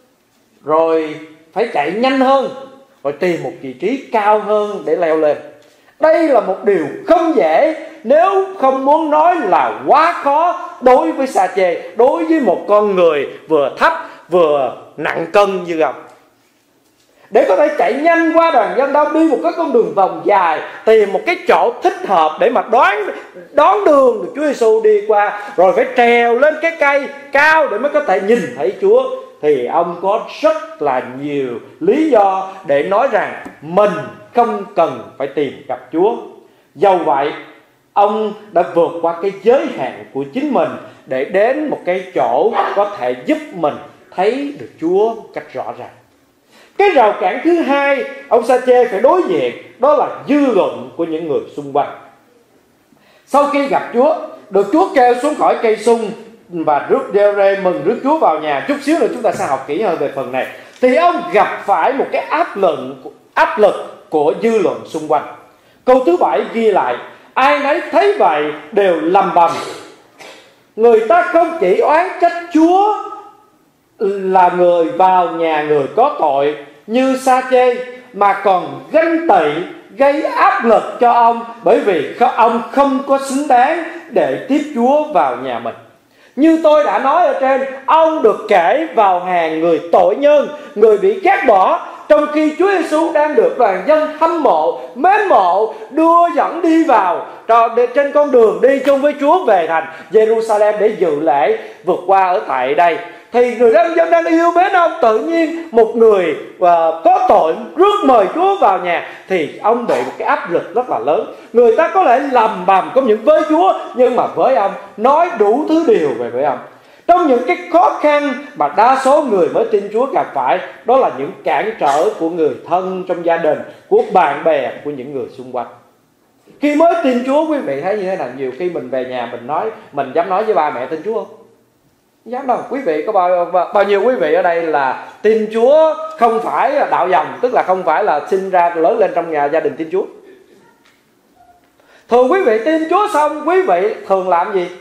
rồi phải chạy nhanh hơn, rồi tìm một vị trí cao hơn để leo lên. Đây là một điều không dễ, nếu không muốn nói là quá khó đối với Sa-chê, đối với một con người vừa thấp vừa nặng cân như ông. Để có thể chạy nhanh qua đoàn dân đông, đi một cái con đường vòng dài, tìm một cái chỗ thích hợp để mà đoán đón đường được Chúa Giêsu đi qua, rồi phải trèo lên cái cây cao để mới có thể nhìn thấy Chúa, thì ông có rất là nhiều lý do để nói rằng mình không cần phải tìm gặp Chúa. Dầu vậy, ông đã vượt qua cái giới hạn của chính mình để đến một cái chỗ có thể giúp mình thấy được Chúa cách rõ ràng. Cái rào cản thứ hai ông Sa-chê phải đối diện, đó là dư luận của những người xung quanh. Sau khi gặp Chúa, được Chúa kêu xuống khỏi cây sung và rước Giê-rê mừng rước Chúa vào nhà. Chút xíu nữa chúng ta sẽ học kỹ hơn về phần này. Thì ông gặp phải một cái áp lực, áp lực của dư luận xung quanh. Câu thứ bảy ghi lại: ai nấy thấy vậy đều lầm bầm. Người ta không chỉ oán trách Chúa là người vào nhà người có tội như Sa-chê, mà còn ganh tị, gây áp lực cho ông, bởi vì ông không có xứng đáng để tiếp Chúa vào nhà mình. Như tôi đã nói ở trên, ông được kể vào hàng người tội nhân, người bị ghét bỏ, trong khi Chúa Giêsu đang được đoàn dân hâm mộ, mến mộ, đưa dẫn đi vào trên con đường đi chung với Chúa về thành Jerusalem để dự lễ vượt qua ở tại đây. Thì người dân dân đang yêu mến ông, tự nhiên một người uh, có tội rước mời Chúa vào nhà, thì ông bị một cái áp lực rất là lớn. Người ta có thể lầm bầm không những với Chúa, nhưng mà với ông nói đủ thứ điều về với ông. Trong những cái khó khăn mà đa số người mới tin Chúa gặp phải, đó là những cản trở của người thân trong gia đình, của bạn bè, của những người xung quanh. Khi mới tin Chúa, quý vị thấy như thế nào? Nhiều khi mình về nhà mình nói, mình dám nói với ba mẹ tin Chúa không? Dám đâu. Quý vị có bao, bao nhiêu quý vị ở đây là tin Chúa không phải là đạo dòng, tức là không phải là sinh ra lớn lên trong nhà gia đình tin Chúa. Thường quý vị tin Chúa xong, quý vị thường làm gì?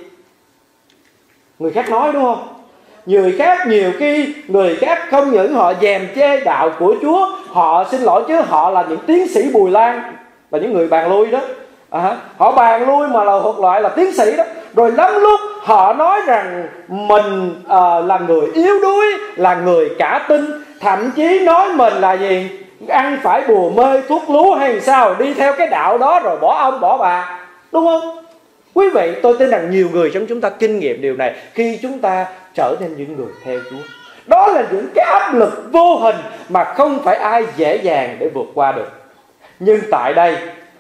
Người khác nói, đúng không? Người khác nhiều khi người khác không những họ dèm chê đạo của Chúa, họ xin lỗi chứ họ là những tiến sĩ Bùi Lan, là những người bàn lui đó. À, họ bàn lui mà là thuộc loại là tiến sĩ đó. Rồi lắm lúc họ nói rằng mình uh, là người yếu đuối, là người cả tin, thậm chí nói mình là gì? Ăn phải bùa mê thuốc lú hay sao, đi theo cái đạo đó rồi bỏ ông bỏ bà, đúng không? Quý vị, tôi tin rằng nhiều người trong chúng ta kinh nghiệm điều này khi chúng ta trở nên những người theo Chúa. Đó là những cái áp lực vô hình mà không phải ai dễ dàng để vượt qua được. Nhưng tại đây,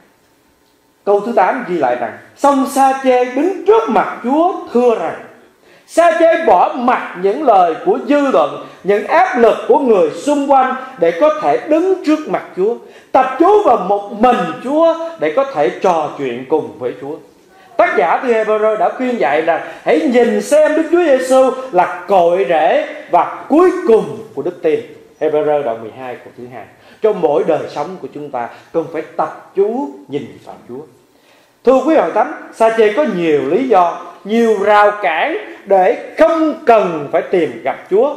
câu thứ tám ghi lại rằng: xong Sa-chê đứng trước mặt Chúa thưa rằng. Sa-chê bỏ mặc những lời của dư luận, những áp lực của người xung quanh để có thể đứng trước mặt Chúa, tập trung vào một mình Chúa để có thể trò chuyện cùng với Chúa. Tác giả từ Hebrew đã khuyên dạy rằng hãy nhìn xem Đức Chúa Giêsu là cội rễ và cuối cùng của đức tin. Hebrew đoạn mười hai câu thứ hai. Trong mỗi đời sống của chúng ta cần phải tập chú nhìn vào Chúa. Thưa quý hội thánh, Sa-chê có nhiều lý do, nhiều rào cản để không cần phải tìm gặp Chúa.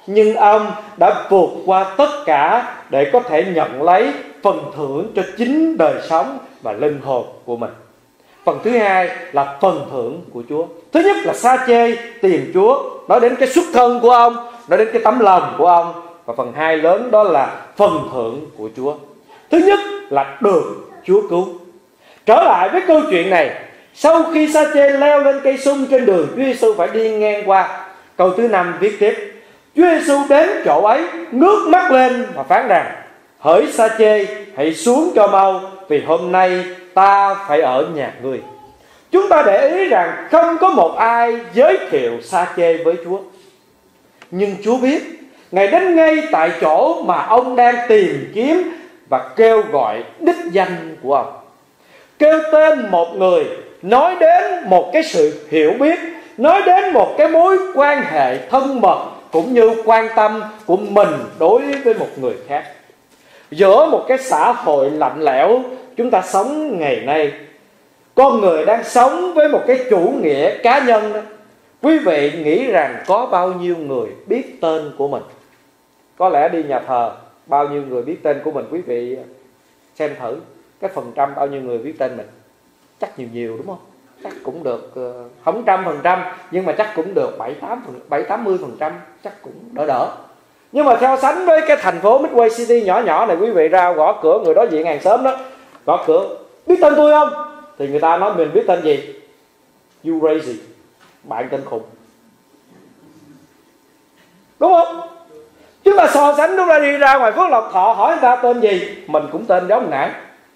nhưng ông đã vượt qua tất cả để có thể nhận lấy phần thưởng cho chính đời sống và linh hồn của mình. Phần thứ hai là phần thưởng của Chúa. Thứ nhất là Sa-chê tìm Chúa, nói đến cái xuất thân của ông, nói đến cái tấm lòng của ông. Và phần hai lớn đó là phần thưởng của Chúa. Thứ nhất là được Chúa cứu. Trở lại với câu chuyện này, sau khi Sa-chê leo lên cây sung trên đường Chúa Giêsu phải đi ngang qua, câu thứ năm viết tiếp: Chúa Giêsu đến chỗ ấy, ngước mắt lên và phán rằng: hỡi Sa-chê, hãy xuống cho mau, vì hôm nay ta phải ở nhà ngươi. Chúng ta để ý rằng không có một ai giới thiệu Sa-chê với Chúa, nhưng Chúa biết Ngài đến ngay tại chỗ mà ông đang tìm kiếm và kêu gọi đích danh của ông. Kêu tên một người, nói đến một cái sự hiểu biết, nói đến một cái mối quan hệ thân mật cũng như quan tâm của mình đối với một người khác. Giữa một cái xã hội lạnh lẽo chúng ta sống ngày nay, con người đang sống với một cái chủ nghĩa cá nhân đó. Quý vị nghĩ rằng có bao nhiêu người biết tên của mình? Có lẽ đi nhà thờ, bao nhiêu người biết tên của mình? Quý vị xem thử cái phần trăm bao nhiêu người biết tên mình. Chắc nhiều nhiều đúng không? Chắc cũng được không trăm phần trăm, nhưng mà chắc cũng được bảy tám mươi phần trăm, chắc cũng đỡ đỡ. Nhưng mà so sánh với cái thành phố Midway City nhỏ nhỏ này, quý vị ra gõ cửa người đối diện hàng xóm đó, gõ cửa: biết tên tôi không? Thì người ta nói mình biết tên gì? You crazy, bạn tên khùng, đúng không? Chúng ta so sánh, chúng ta đi ra ngoài Phước Lộc Thọ hỏi người ta tên gì, mình cũng tên giống nãy.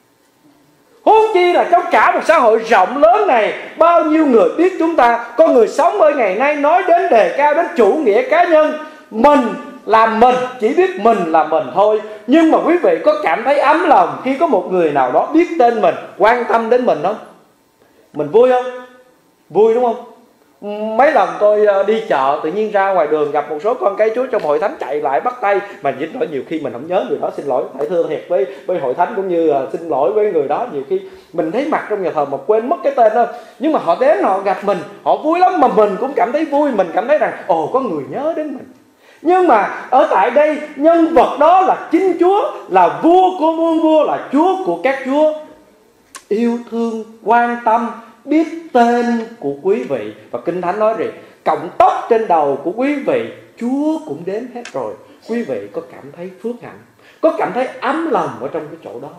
Huống chi là trong cả một xã hội rộng lớn này, bao nhiêu người biết chúng ta. Con người sống ở ngày nay nói đến đề cao đến chủ nghĩa cá nhân, mình là mình, chỉ biết mình là mình thôi. Nhưng mà quý vị có cảm thấy ấm lòng khi có một người nào đó biết tên mình, quan tâm đến mình không? Mình vui không? Vui đúng không? Mấy lần tôi đi chợ, tự nhiên ra ngoài đường gặp một số con cái Chúa trong hội thánh chạy lại bắt tay. Mà dính nổi nhiều khi mình không nhớ người đó, xin lỗi, phải thưa thiệt với, với hội thánh cũng như uh, xin lỗi với người đó. Nhiều khi mình thấy mặt trong nhà thờ mà quên mất cái tên đó. Nhưng mà họ đến họ gặp mình, họ vui lắm, mà mình cũng cảm thấy vui. Mình cảm thấy rằng ồ, có người nhớ đến mình. Nhưng mà ở tại đây, nhân vật đó là chính Chúa, là vua của muôn vua, là Chúa của các chúa, yêu thương, quan tâm, biết tên của quý vị. Và Kinh Thánh nói gì? Cọng tóc trên đầu của quý vị Chúa cũng đếm hết rồi. Quý vị có cảm thấy phước hạnh, có cảm thấy ấm lòng ở trong cái chỗ đó,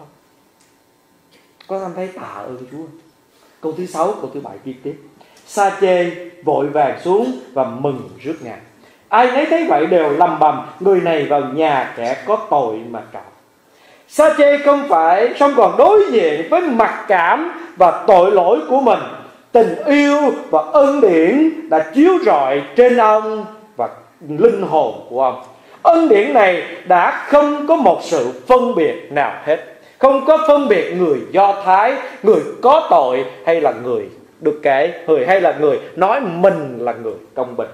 có cảm thấy tạ ơn Chúa? Câu thứ sáu, câu thứ bảy viết tiếp: Sa-chê vội vàng xuống và mừng rước Ngài. Ai nấy thấy vậy đều lầm bầm: người này vào nhà kẻ có tội mà trọ. Sa-chê không phải xong còn đối diện với mặc cảm và tội lỗi của mình. Tình yêu và ân điển đã chiếu rọi trên ông và linh hồn của ông. Ân điển này đã không có một sự phân biệt nào hết, không có phân biệt người Do Thái, người có tội hay là người được kể, người hay là người nói mình là người công bình.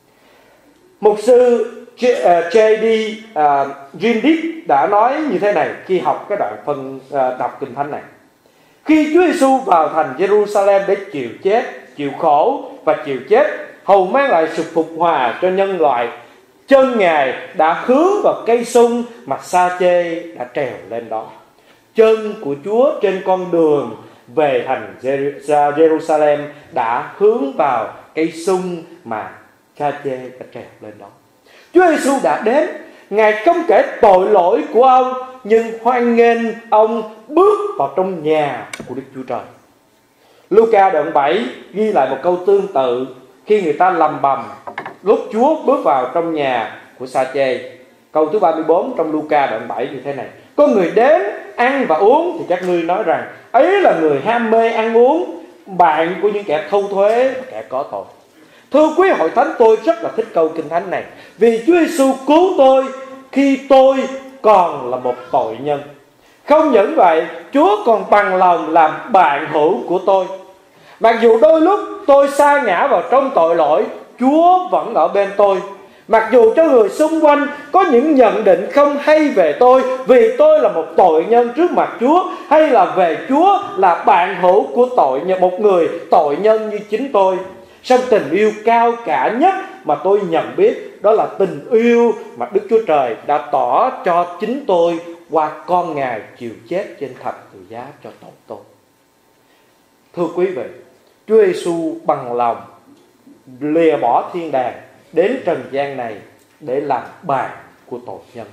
Mục sư J D Gindick đã nói như thế này khi học cái đoạn phần đọc Kinh Thánh này: khi Chúa Giêsu vào thành Jerusalem để chịu chết, chịu khổ và chịu chết, hầu mang lại sự phục hòa cho nhân loại, chân Ngài đã hướng vào cây sung mà Sa-chê đã trèo lên đó. Chân của Chúa trên con đường về thành Jerusalem đã hướng vào cây sung mà Sa-chê đã trèo lên đó. Chúa Giêsu đã đến, Ngài không kể tội lỗi của ông, nhưng hoan nghênh ông bước vào trong nhà của Đức Chúa Trời. Luca đoạn bảy ghi lại một câu tương tự khi người ta lầm bầm lúc Chúa bước vào trong nhà của Sa-chê. Câu thứ ba mươi bốn trong Luca đoạn bảy như thế này: có người đến ăn và uống thì các ngươi nói rằng ấy là người ham mê ăn uống, bạn của những kẻ thâu thuế và kẻ có tội. Thưa quý hội thánh, tôi rất là thích câu Kinh Thánh này, vì Chúa Giêsu cứu tôi khi tôi còn là một tội nhân. Không những vậy, Chúa còn bằng lòng làm bạn hữu của tôi. Mặc dù đôi lúc tôi sa ngã vào trong tội lỗi, Chúa vẫn ở bên tôi. Mặc dù cho người xung quanh có những nhận định không hay về tôi, vì tôi là một tội nhân trước mặt Chúa, hay là về Chúa là bạn hữu của tội nhân, một người tội nhân như chính tôi, song tình yêu cao cả nhất mà tôi nhận biết đó là tình yêu mà Đức Chúa Trời đã tỏ cho chính tôi qua con Ngài chịu chết trên thập tự giá cho tội tôi. Thưa quý vị, Chúa Giêsu bằng lòng lìa bỏ thiên đàng đến trần gian này để làm bàn của tội nhân.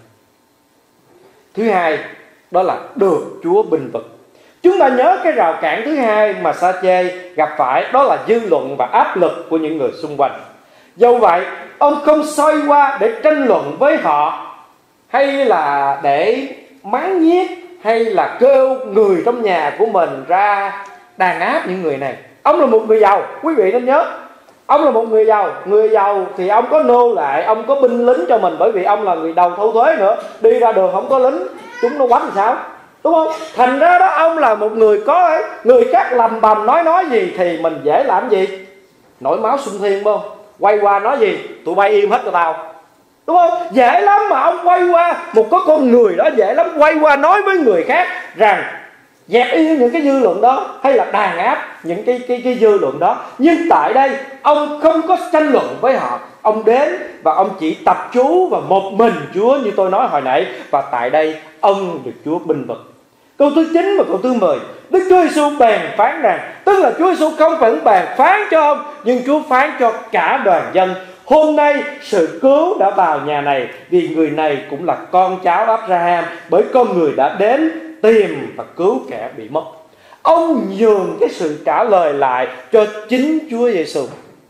Thứ hai, đó là được Chúa binh vực. Chúng ta nhớ cái rào cản thứ hai mà Sa-chê gặp phải, đó là dư luận và áp lực của những người xung quanh. Dẫu vậy, ông không xoay qua để tranh luận với họ, hay là để mắng nhiếc, hay là kêu người trong nhà của mình ra đàn áp những người này. Ông là một người giàu, quý vị nên nhớ. Ông là một người giàu. Người giàu thì ông có nô lệ, ông có binh lính cho mình, bởi vì ông là người đầu thâu thuế nữa. Đi ra đường không có lính, chúng nó quánh thì sao? Đúng không? Thành ra đó, ông là một người có ấy. Người khác lầm bầm nói nói gì thì mình dễ làm gì? Nổi máu xung thiên không? Quay qua nói gì? Tụi bay im hết cho tao. Đúng không? Dễ lắm mà ông quay qua, một có con người đó dễ lắm quay qua nói với người khác rằng dẹp yên những cái dư luận đó, hay là đàn áp những cái, cái, cái dư luận đó. Nhưng tại đây ông không có tranh luận với họ. Ông đến và ông chỉ tập chú vào một mình Chúa như tôi nói hồi nãy. Và tại đây ông được Chúa binh vực. Câu thứ chín và câu thứ mười, Đức Chúa Giêsu bèn phán rằng, tức là Chúa Giêsu không phải bèn phán cho ông, nhưng Chúa phán cho cả đoàn dân: hôm nay sự cứu đã vào nhà này, vì người này cũng là con cháu Abraham, bởi con người đã đến tìm và cứu kẻ bị mất. Ông nhường cái sự trả lời lại cho chính Chúa Giêsu.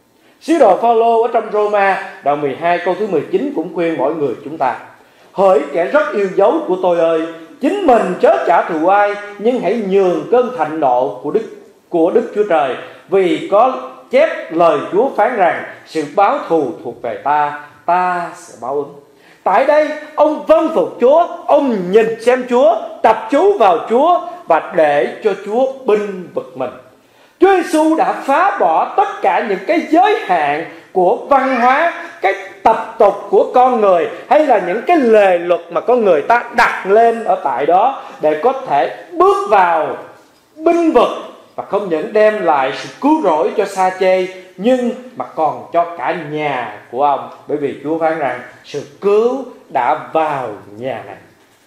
Sứ đồ Phaolô ở trong Roma đoạn mười hai câu thứ mười chín cũng khuyên mọi người chúng ta: hỡi kẻ rất yêu dấu của tôi ơi, chính mình chớ trả thù ai, nhưng hãy nhường cơn thạnh nộ của Đức của Đức Chúa Trời, vì có chép lời Chúa phán rằng: sự báo thù thuộc về ta, ta sẽ báo ứng. Tại đây ông vâng phục Chúa, ông nhìn xem Chúa, tập chú vào Chúa và để cho Chúa binh vực mình. Chúa Giêsu đã phá bỏ tất cả những cái giới hạn của văn hóa, cái tập tục của con người, hay là những cái lề luật mà con người ta đặt lên ở tại đó, để có thể bước vào binh vực và không những đem lại sự cứu rỗi cho Sa-chê, nhưng mà còn cho cả nhà của ông. Bởi vì Chúa phán rằng sự cứu đã vào nhà này,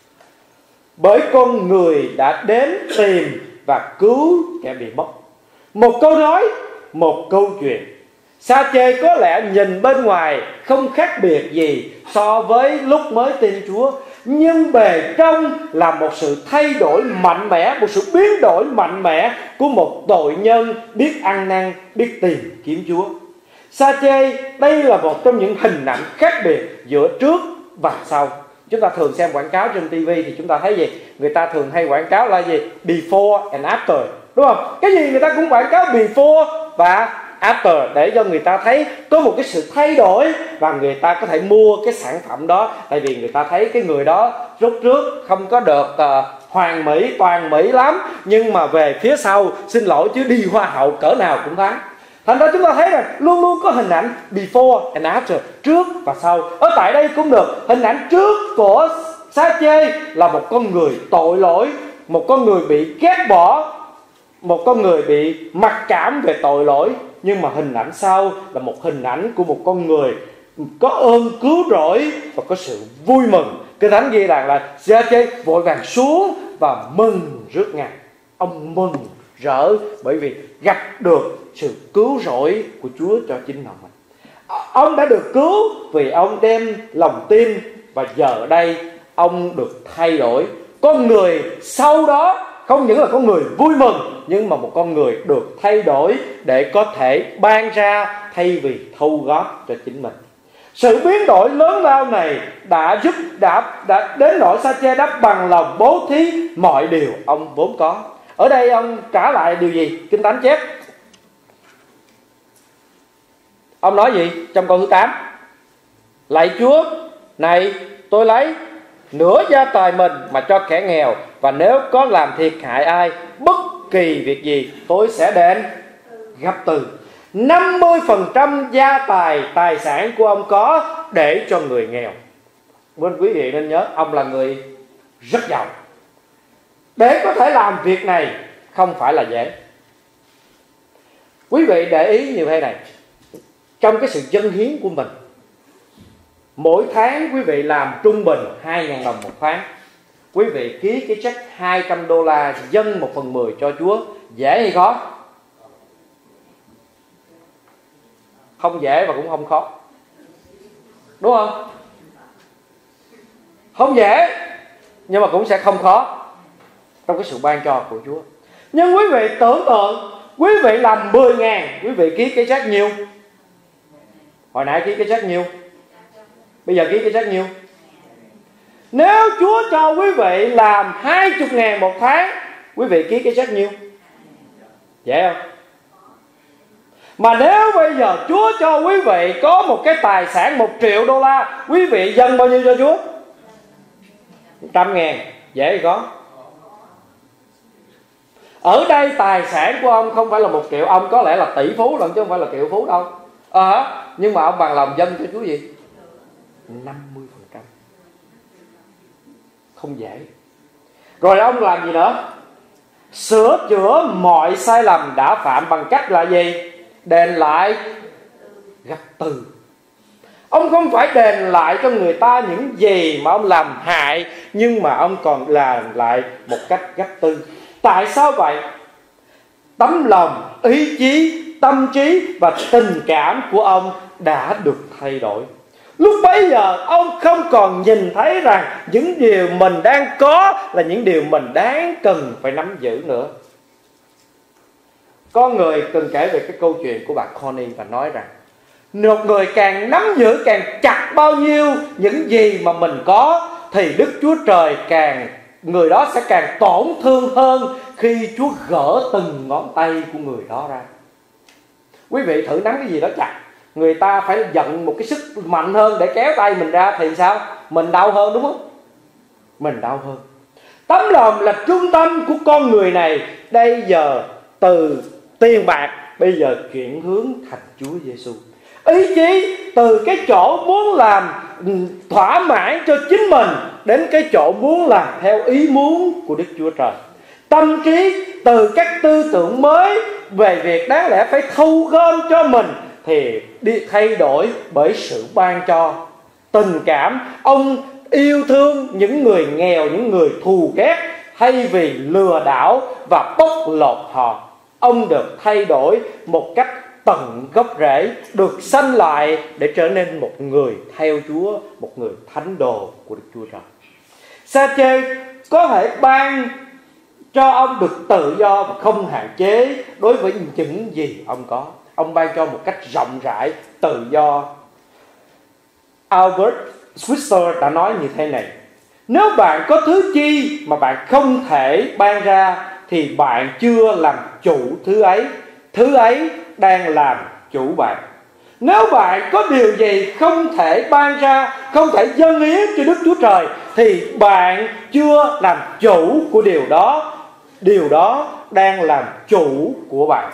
bởi con người đã đến tìm và cứu kẻ bị mất. Một câu nói, một câu chuyện. Sa-chê có lẽ nhìn bên ngoài không khác biệt gì so với lúc mới tin Chúa, nhưng bề trong là một sự thay đổi mạnh mẽ, một sự biến đổi mạnh mẽ của một tội nhân biết ăn năn, biết tìm kiếm Chúa. Sa-chê đây là một trong những hình ảnh khác biệt giữa trước và sau. Chúng ta thường xem quảng cáo trên ti vi thì chúng ta thấy gì? Người ta thường hay quảng cáo là gì? Before and after, đúng không? Cái gì người ta cũng quảng cáo before và after, để cho người ta thấy có một cái sự thay đổi và người ta có thể mua cái sản phẩm đó. Tại vì người ta thấy cái người đó lúc trước không có được uh, hoàn mỹ, toàn mỹ lắm, nhưng mà về phía sau, xin lỗi chứ đi hoa hậu cỡ nào cũng thắng. Thành ra chúng ta thấy rằng luôn luôn có hình ảnh before and after, trước và sau. Ở tại đây cũng được, hình ảnh trước của Sa-chê là một con người tội lỗi, một con người bị ghét bỏ, một con người bị mặc cảm về tội lỗi. Nhưng mà hình ảnh sau là một hình ảnh của một con người có ơn cứu rỗi và có sự vui mừng. Kinh Thánh ghi rằng là Sa-chê vội vàng xuống và mừng rước ngài. Ông mừng rỡ bởi vì gặp được sự cứu rỗi của Chúa cho chính lòng mình. Ông đã được cứu vì ông đem lòng tin, và giờ ở đây ông được thay đổi. Con người sau đó không những là con người vui mừng, nhưng mà một con người được thay đổi để có thể ban ra thay vì thâu góp cho chính mình. Sự biến đổi lớn lao này đã giúp đã, đã đến nỗi Sa-chê đã bằng lòng bố thí mọi điều ông vốn có. Ở đây ông trả lại điều gì? Kinh Thánh chép, ông nói gì trong câu thứ tám? Lạy Chúa, này tôi lấy nửa gia tài mình mà cho kẻ nghèo, và nếu có làm thiệt hại ai, bất kỳ việc gì, tôi sẽ đền gấp từ. năm mươi phần trăm gia tài, tài sản của ông có để cho người nghèo. Nên quý vị nên nhớ, ông là người rất giàu. Để có thể làm việc này không phải là dễ. Quý vị để ý như thế này, trong cái sự dâng hiến của mình, Mỗi tháng quý vị làm trung bình hai nghìn đồng một tháng. Quý vị ký cái check hai trăm đô la dâng một phần mười cho Chúa. Dễ hay khó? Không dễ và cũng không khó, đúng không? Không dễ nhưng mà cũng sẽ không khó trong cái sự ban cho của Chúa. Nhưng quý vị tưởng tượng, quý vị làm mười ngàn, quý vị ký cái check nhiêu? Hồi nãy ký cái check nhiêu? Bây giờ ký cái check nhiêu? Nếu Chúa cho quý vị làm hai mươi ngàn một tháng, quý vị ký cái check nhiêu? Dễ không? Mà nếu bây giờ Chúa cho quý vị có một cái tài sản một triệu đô la, quý vị dâng bao nhiêu cho Chúa? Trăm ngàn. Dễ hay khó? Ở đây tài sản của ông không phải là một triệu. Ông có lẽ là tỷ phú lận chứ không phải là triệu phú đâu. Ờ à, nhưng mà ông bằng lòng dâng cho Chúa gì? năm mươi phần trăm. Không dễ. Rồi ông làm gì nữa? Sửa chữa mọi sai lầm đã phạm bằng cách là gì? Đền lại gấp từ. Ông không phải đền lại cho người ta những gì mà ông làm hại, nhưng mà ông còn làm lại một cách gấp tư. Tại sao vậy? Tấm lòng, ý chí, tâm trí và tình cảm của ông đã được thay đổi. Lúc bấy giờ ông không còn nhìn thấy rằng những điều mình đang có là những điều mình đáng cần phải nắm giữ nữa. Có người từng kể về cái câu chuyện của bà Connie và nói rằng một người càng nắm giữ, càng chặt bao nhiêu những gì mà mình có, thì Đức Chúa Trời càng, người đó sẽ càng tổn thương hơn khi Chúa gỡ từng ngón tay của người đó ra. Quý vị thử nắm cái gì đó chặt, người ta phải giận một cái sức mạnh hơn để kéo tay mình ra thì sao? Mình đau hơn, đúng không? Mình đau hơn. Tấm lòng là trung tâm của con người này. Bây giờ từ tiền bạc bây giờ chuyển hướng thành Chúa Giêsu. Ý chí từ cái chỗ muốn làm thỏa mãn cho chính mình đến cái chỗ muốn làm theo ý muốn của Đức Chúa Trời. Tâm trí từ các tư tưởng mới về việc đáng lẽ phải thu gom cho mình thì đi thay đổi bởi sự ban cho. Tình cảm, ông yêu thương những người nghèo, những người thù ghét, thay vì lừa đảo và bóc lột họ. Ông được thay đổi một cách tận gốc rễ, được sanh lại để trở nên một người theo Chúa, một người thánh đồ của Đức Chúa Trời. Sa-chê có thể ban cho ông được tự do và không hạn chế đối với những gì ông có. Ông ban cho một cách rộng rãi, tự do. Albert Schweitzer đã nói như thế này: nếu bạn có thứ chi mà bạn không thể ban ra thì bạn chưa làm chủ thứ ấy. Thứ ấy đang làm chủ bạn. Nếu bạn có điều gì không thể ban ra, không thể dâng hiến cho Đức Chúa Trời, thì bạn chưa làm chủ của điều đó. Điều đó đang làm chủ của bạn.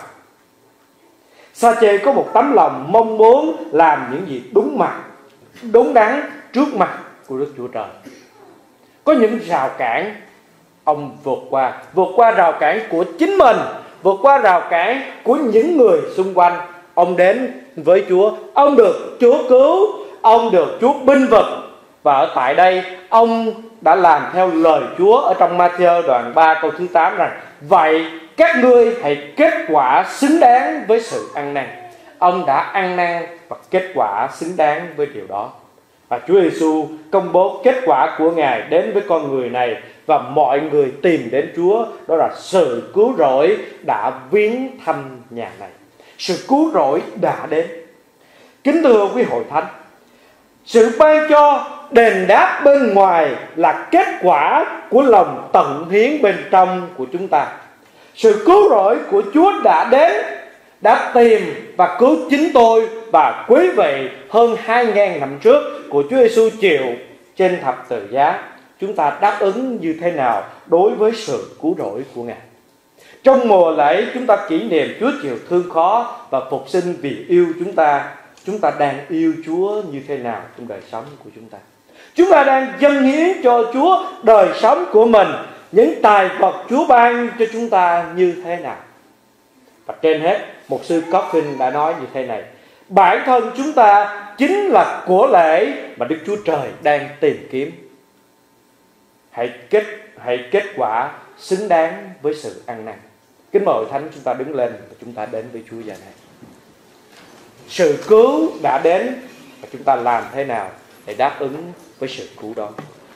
Sa-chê có một tấm lòng mong muốn làm những gì đúng mặt, đúng đắn trước mặt của Đức Chúa Trời. Có những rào cản ông vượt qua. Vượt qua rào cản của chính mình, vượt qua rào cản của những người xung quanh. Ông đến với Chúa, ông được Chúa cứu, ông được Chúa binh vực. Và ở tại đây ông đã làm theo lời Chúa ở trong Ma-thi-ơ đoạn ba câu thứ tám rằng: vậy các ngươi hãy kết quả xứng đáng với sự ăn năn. Ông đã ăn năn và kết quả xứng đáng với điều đó. Và Chúa Giêsu công bố kết quả của Ngài đến với con người này, và mọi người tìm đến Chúa. Đó là sự cứu rỗi đã viếng thăm nhà này. Sự cứu rỗi đã đến. Kính thưa quý hội thánh, sự ban cho đền đáp bên ngoài là kết quả của lòng tận hiến bên trong của chúng ta. Sự cứu rỗi của Chúa đã đến, đã tìm và cứu chính tôi và quý vị hơn hai ngàn năm trước của Chúa Giêsu chịu trên thập tự giá. Chúng ta đáp ứng như thế nào đối với sự cứu rỗi của Ngài? Trong mùa lễ chúng ta kỷ niệm Chúa chịu thương khó và phục sinh vì yêu chúng ta. Chúng ta đang yêu Chúa như thế nào trong đời sống của chúng ta? Chúng ta đang dâng hiến cho Chúa đời sống của mình, những tài vật Chúa ban cho chúng ta như thế nào? Và trên hết, mục sư Coffin đã nói như thế này: bản thân chúng ta chính là của lễ mà Đức Chúa Trời đang tìm kiếm. Hãy kết hãy kết quả xứng đáng với sự ăn năn. Kính mời Thánh chúng ta đứng lên và chúng ta đến với Chúa giờ này. Sự cứu đã đến và chúng ta làm thế nào để đáp ứng với sự cứu đó?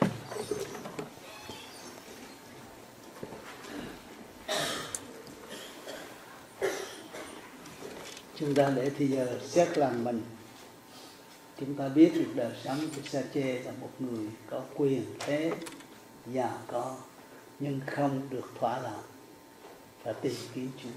Chúng ta để thì giờ xét lòng mình. Chúng ta biết được đời sống của Sa-chê là một người có quyền thế, giàu có, nhưng không được thỏa lòng, phải tìm kiếm Chúa,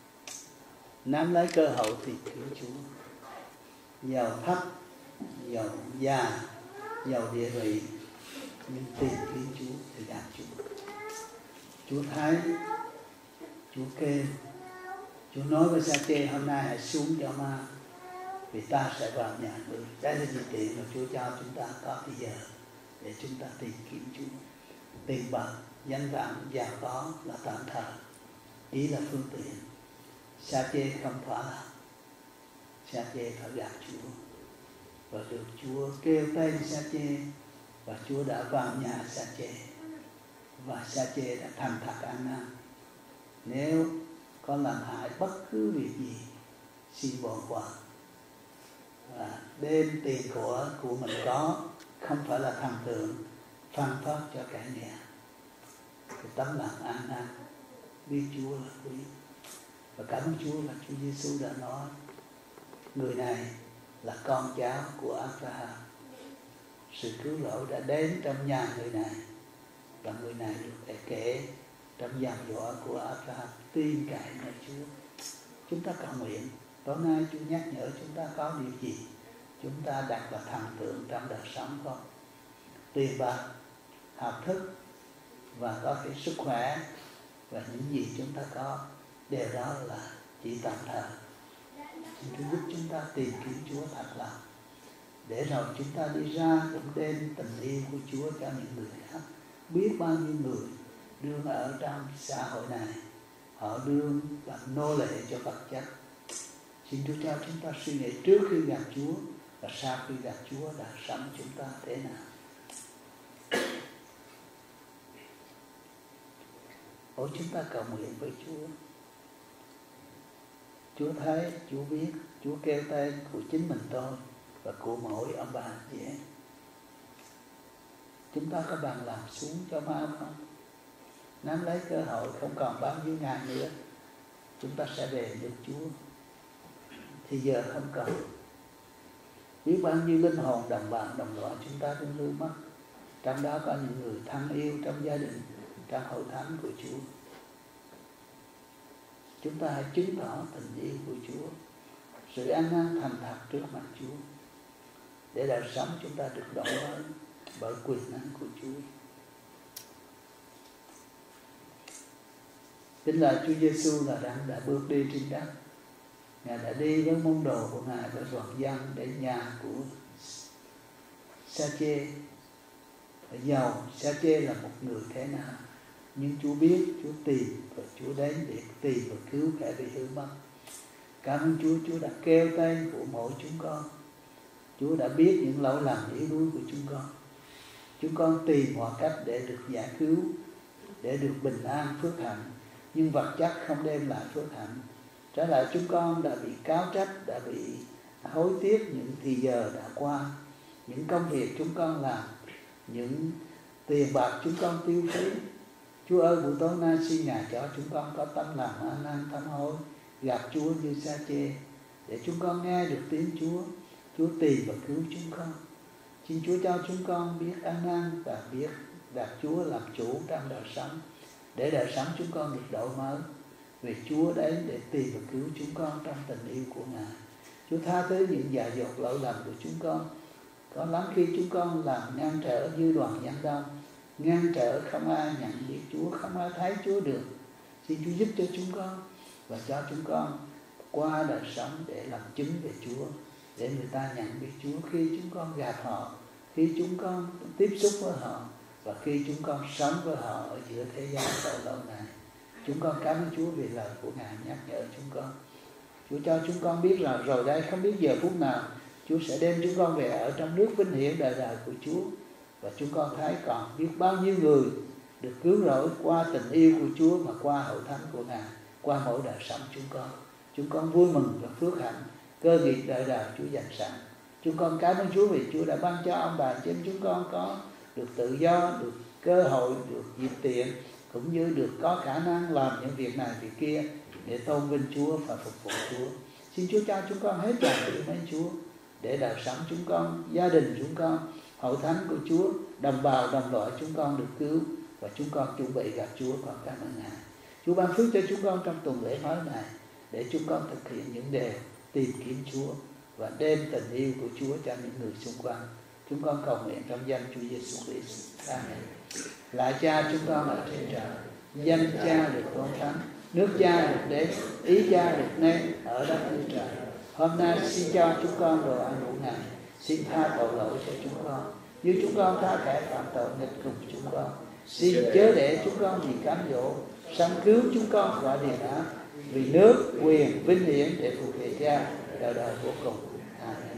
nắm lấy cơ hội tìm kiếm Chúa. Giàu thấp, giàu già, giàu địa vị, nhưng tìm kiếm Chúa thì gặp Chúa. Chúa thấy, Chúa kêu, Chúa nói với Sa-chê hôm nay hãy xuống cho ma, vì ta sẽ vào nhà ngươi. Đây là điều kiện mà Chúa cho chúng ta có bây giờ để chúng ta tìm kiếm Chúa. Tiền bạc, danh vọng, giàu có là tạm thời, ý là phương tiện. Sa-chê không thỏa lòng, Sa-chê phải gặp Chúa và được Chúa kêu tên Sa-chê, và Chúa đã vào nhà Sa-chê và Sa-chê đã thành thật ăn năn. Nếu có làm hại bất cứ việc gì, xin bỏ qua và đem tiền của của mình có, không phải là thần tượng, phân phát cho cả nhà. Cái tấm lòng ăn năn, biết Chúa là quý. Và cảm ơn Chúa là Chúa Giêsu đã nói người này là con cháu của Abraham. Sự cứu rỗi đã đến trong nhà người này, và người này được kể trong dòng dõi của Abraham tin cậy nơi Chúa. Chúng ta cầu nguyện tối nay Chúa nhắc nhở chúng ta có điều gì chúng ta đặt là thần tượng trong đời sống không? Tiền bạc, học thức và có cái sức khỏe và những gì chúng ta có đều đó là chỉ tạm thời. Xin Chúa giúp chúng ta tìm kiếm Chúa thật lòng, để rồi chúng ta đi ra cũng đem tình yêu của Chúa cho những người khác. Biết bao nhiêu người đương ở trong xã hội này, họ đương làm nô lệ cho vật chất. Xin Chúa cho chúng ta suy nghĩ trước khi gặp Chúa và sau khi gặp Chúa đã sống chúng ta thế nào. Ôi chúng ta cầu nguyện với Chúa. Chúa thấy, Chúa biết, Chúa kêu tên của chính mình tôi và của mỗi ông bà chị em. Chúng ta có bằng làm xuống cho mau không? Nắm lấy cơ hội, không còn bao nhiêu ngày nữa chúng ta sẽ về được Chúa. Thì giờ không còn. Biết bao nhiêu linh hồn đồng bạn đồng loại chúng ta cũng lưu mất. Trong đó có những người thân yêu trong gia đình, trong hội thánh của Chúa. Chúng ta hãy chứng tỏ tình yêu của Chúa, sự ăn năn thành thật trước mặt Chúa, để đời sống chúng ta được đổi mới bởi quyền năng của Chúa. Chính là Chúa Giêsu là đang đã bước đi trên đất. Ngài đã đi với môn đồ của Ngài và đoàn dân đến nhà của Sa-chê. Giàu Sa-chê là một người thế nào, nhưng Chúa biết, Chúa tìm và Chúa đến để tìm và cứu kẻ bị hư mất. Cảm ơn Chúa, Chúa đã kêu tên của mỗi chúng con. Chúa đã biết những lỗi lầm yếu đuối của chúng con. Chúng con tìm mọi cách để được giải cứu, để được bình an, phước hạnh. Nhưng vật chất không đem lại phước hạnh. Trái lại chúng con đã bị cáo trách, đã bị hối tiếc những thì giờ đã qua, những công việc chúng con làm, những tiền bạc chúng con tiêu phí. Chúa ơi, buổi tối nay xin Ngài cho chúng con có tâm lòng ăn năn sám hối, gặp Chúa như Sa-chê, để chúng con nghe được tiếng Chúa. Chúa tìm và cứu chúng con. Xin Chúa cho chúng con biết ăn năn và biết đặt Chúa làm chủ trong đời sống, để đời sống chúng con được đổi mới. Vì Chúa đến để tìm và cứu chúng con trong tình yêu của Ngài. Chúa tha thứ những dạ dột lỗi lầm của chúng con. Có lắm khi chúng con làm ngăn trở như đoàn dân đông, ngăn trở không ai nhận biết Chúa, không ai thấy Chúa được. Xin Chúa giúp cho chúng con và cho chúng con qua đời sống để làm chứng về Chúa, để người ta nhận biết Chúa khi chúng con gặp họ, khi chúng con tiếp xúc với họ và khi chúng con sống với họ ở giữa thế gian tội lỗi này. Chúng con cảm ơn Chúa vì lời của Ngài nhắc nhở chúng con. Chúa cho chúng con biết là rồi đây không biết giờ phút nào Chúa sẽ đem chúng con về ở trong nước vinh hiển đời đời của Chúa. Và chúng con thấy còn biết bao nhiêu người được cứu rỗi qua tình yêu của Chúa mà qua hậu thánh của Ngài, qua mỗi đời sống chúng con. Chúng con vui mừng và phước hạnh, cơ nghiệp đời đời Chúa dành sẵn. Chúng con cảm ơn Chúa vì Chúa đã ban cho ông bà chị em chúng con có được tự do, được cơ hội, được dịp tiện, cũng như được có khả năng làm những việc này việc kia để tôn vinh Chúa và phục vụ Chúa. Xin Chúa cho chúng con hết lòng yêu mến Chúa, để đời sống chúng con, gia đình chúng con, hậu thánh của Chúa, đồng bào đồng loại chúng con được cứu, và chúng con chuẩn bị gặp Chúa. Con cảm ơn Ngài. Chúa ban phước cho chúng con trong tuần lễ mới này, để chúng con thực hiện những điều tìm kiếm Chúa và đem tình yêu của Chúa cho những người xung quanh. Chúng con cầu nguyện trong danh Chúa Giêsu Christ. Amen. Lạy Cha chúng con ở trên trời, danh Cha được tôn thánh, nước Cha được đến, ý Cha được nên ở đất như trời. Hôm nay xin cho chúng con đồ ăn mỗi ngày, xin tha tội lỗi cho chúng con, như chúng con tha kẻ phạm tội nghịch cùng chúng con. Xin chớ để chúng con bị cám dỗ, sanh cứu chúng con khỏi địa ác, vì nước, quyền, vinh hiển để phục về Cha đời đời vô cùng. Amen.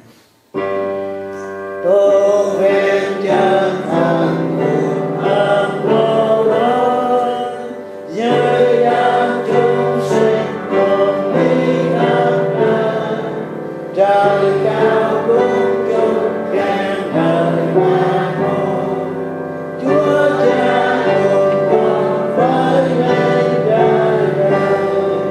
Tôn vinh chân thần nguồn ơn vô đối, dưới đám chúng sinh cùng đi khắp nơi. Trời cao cung chung khen ngợi ba ngôi, Chúa Cha cùng con với lên đời đời.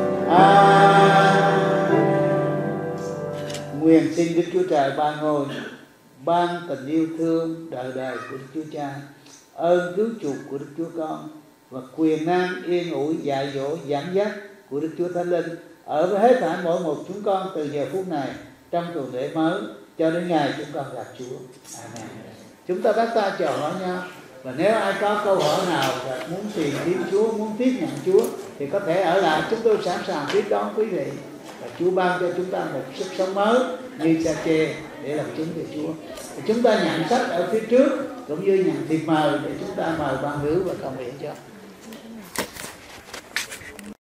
Amen. Nguyện xin Đức Chúa Trời ba ngôi ban tình yêu thương đời đời của Đức Chúa Cha, ơn cứu chuộc của Đức Chúa Con và quyền năng yên ủi dạy dỗ dẫn dắt của Đức Chúa Thánh Linh ở với hết thảy mỗi một chúng con từ giờ phút này trong tuần lễ mới cho đến ngày chúng con gặp Chúa. Amen. Chúng ta bắt tay chào hỏi nhau, và nếu ai có câu hỏi nào và muốn tìm kiếm Chúa, muốn tiếp nhận Chúa thì có thể ở lại, chúng tôi sẵn sàng tiếp đón quý vị, và Chúa ban cho chúng ta một sức sống mới như Cha Chê để làm chứng về Chúa. Thì chúng ta nhận sách ở phía trước cũng như nhận thiệp mời để chúng ta mời ban ngữ và cầu nguyện cho.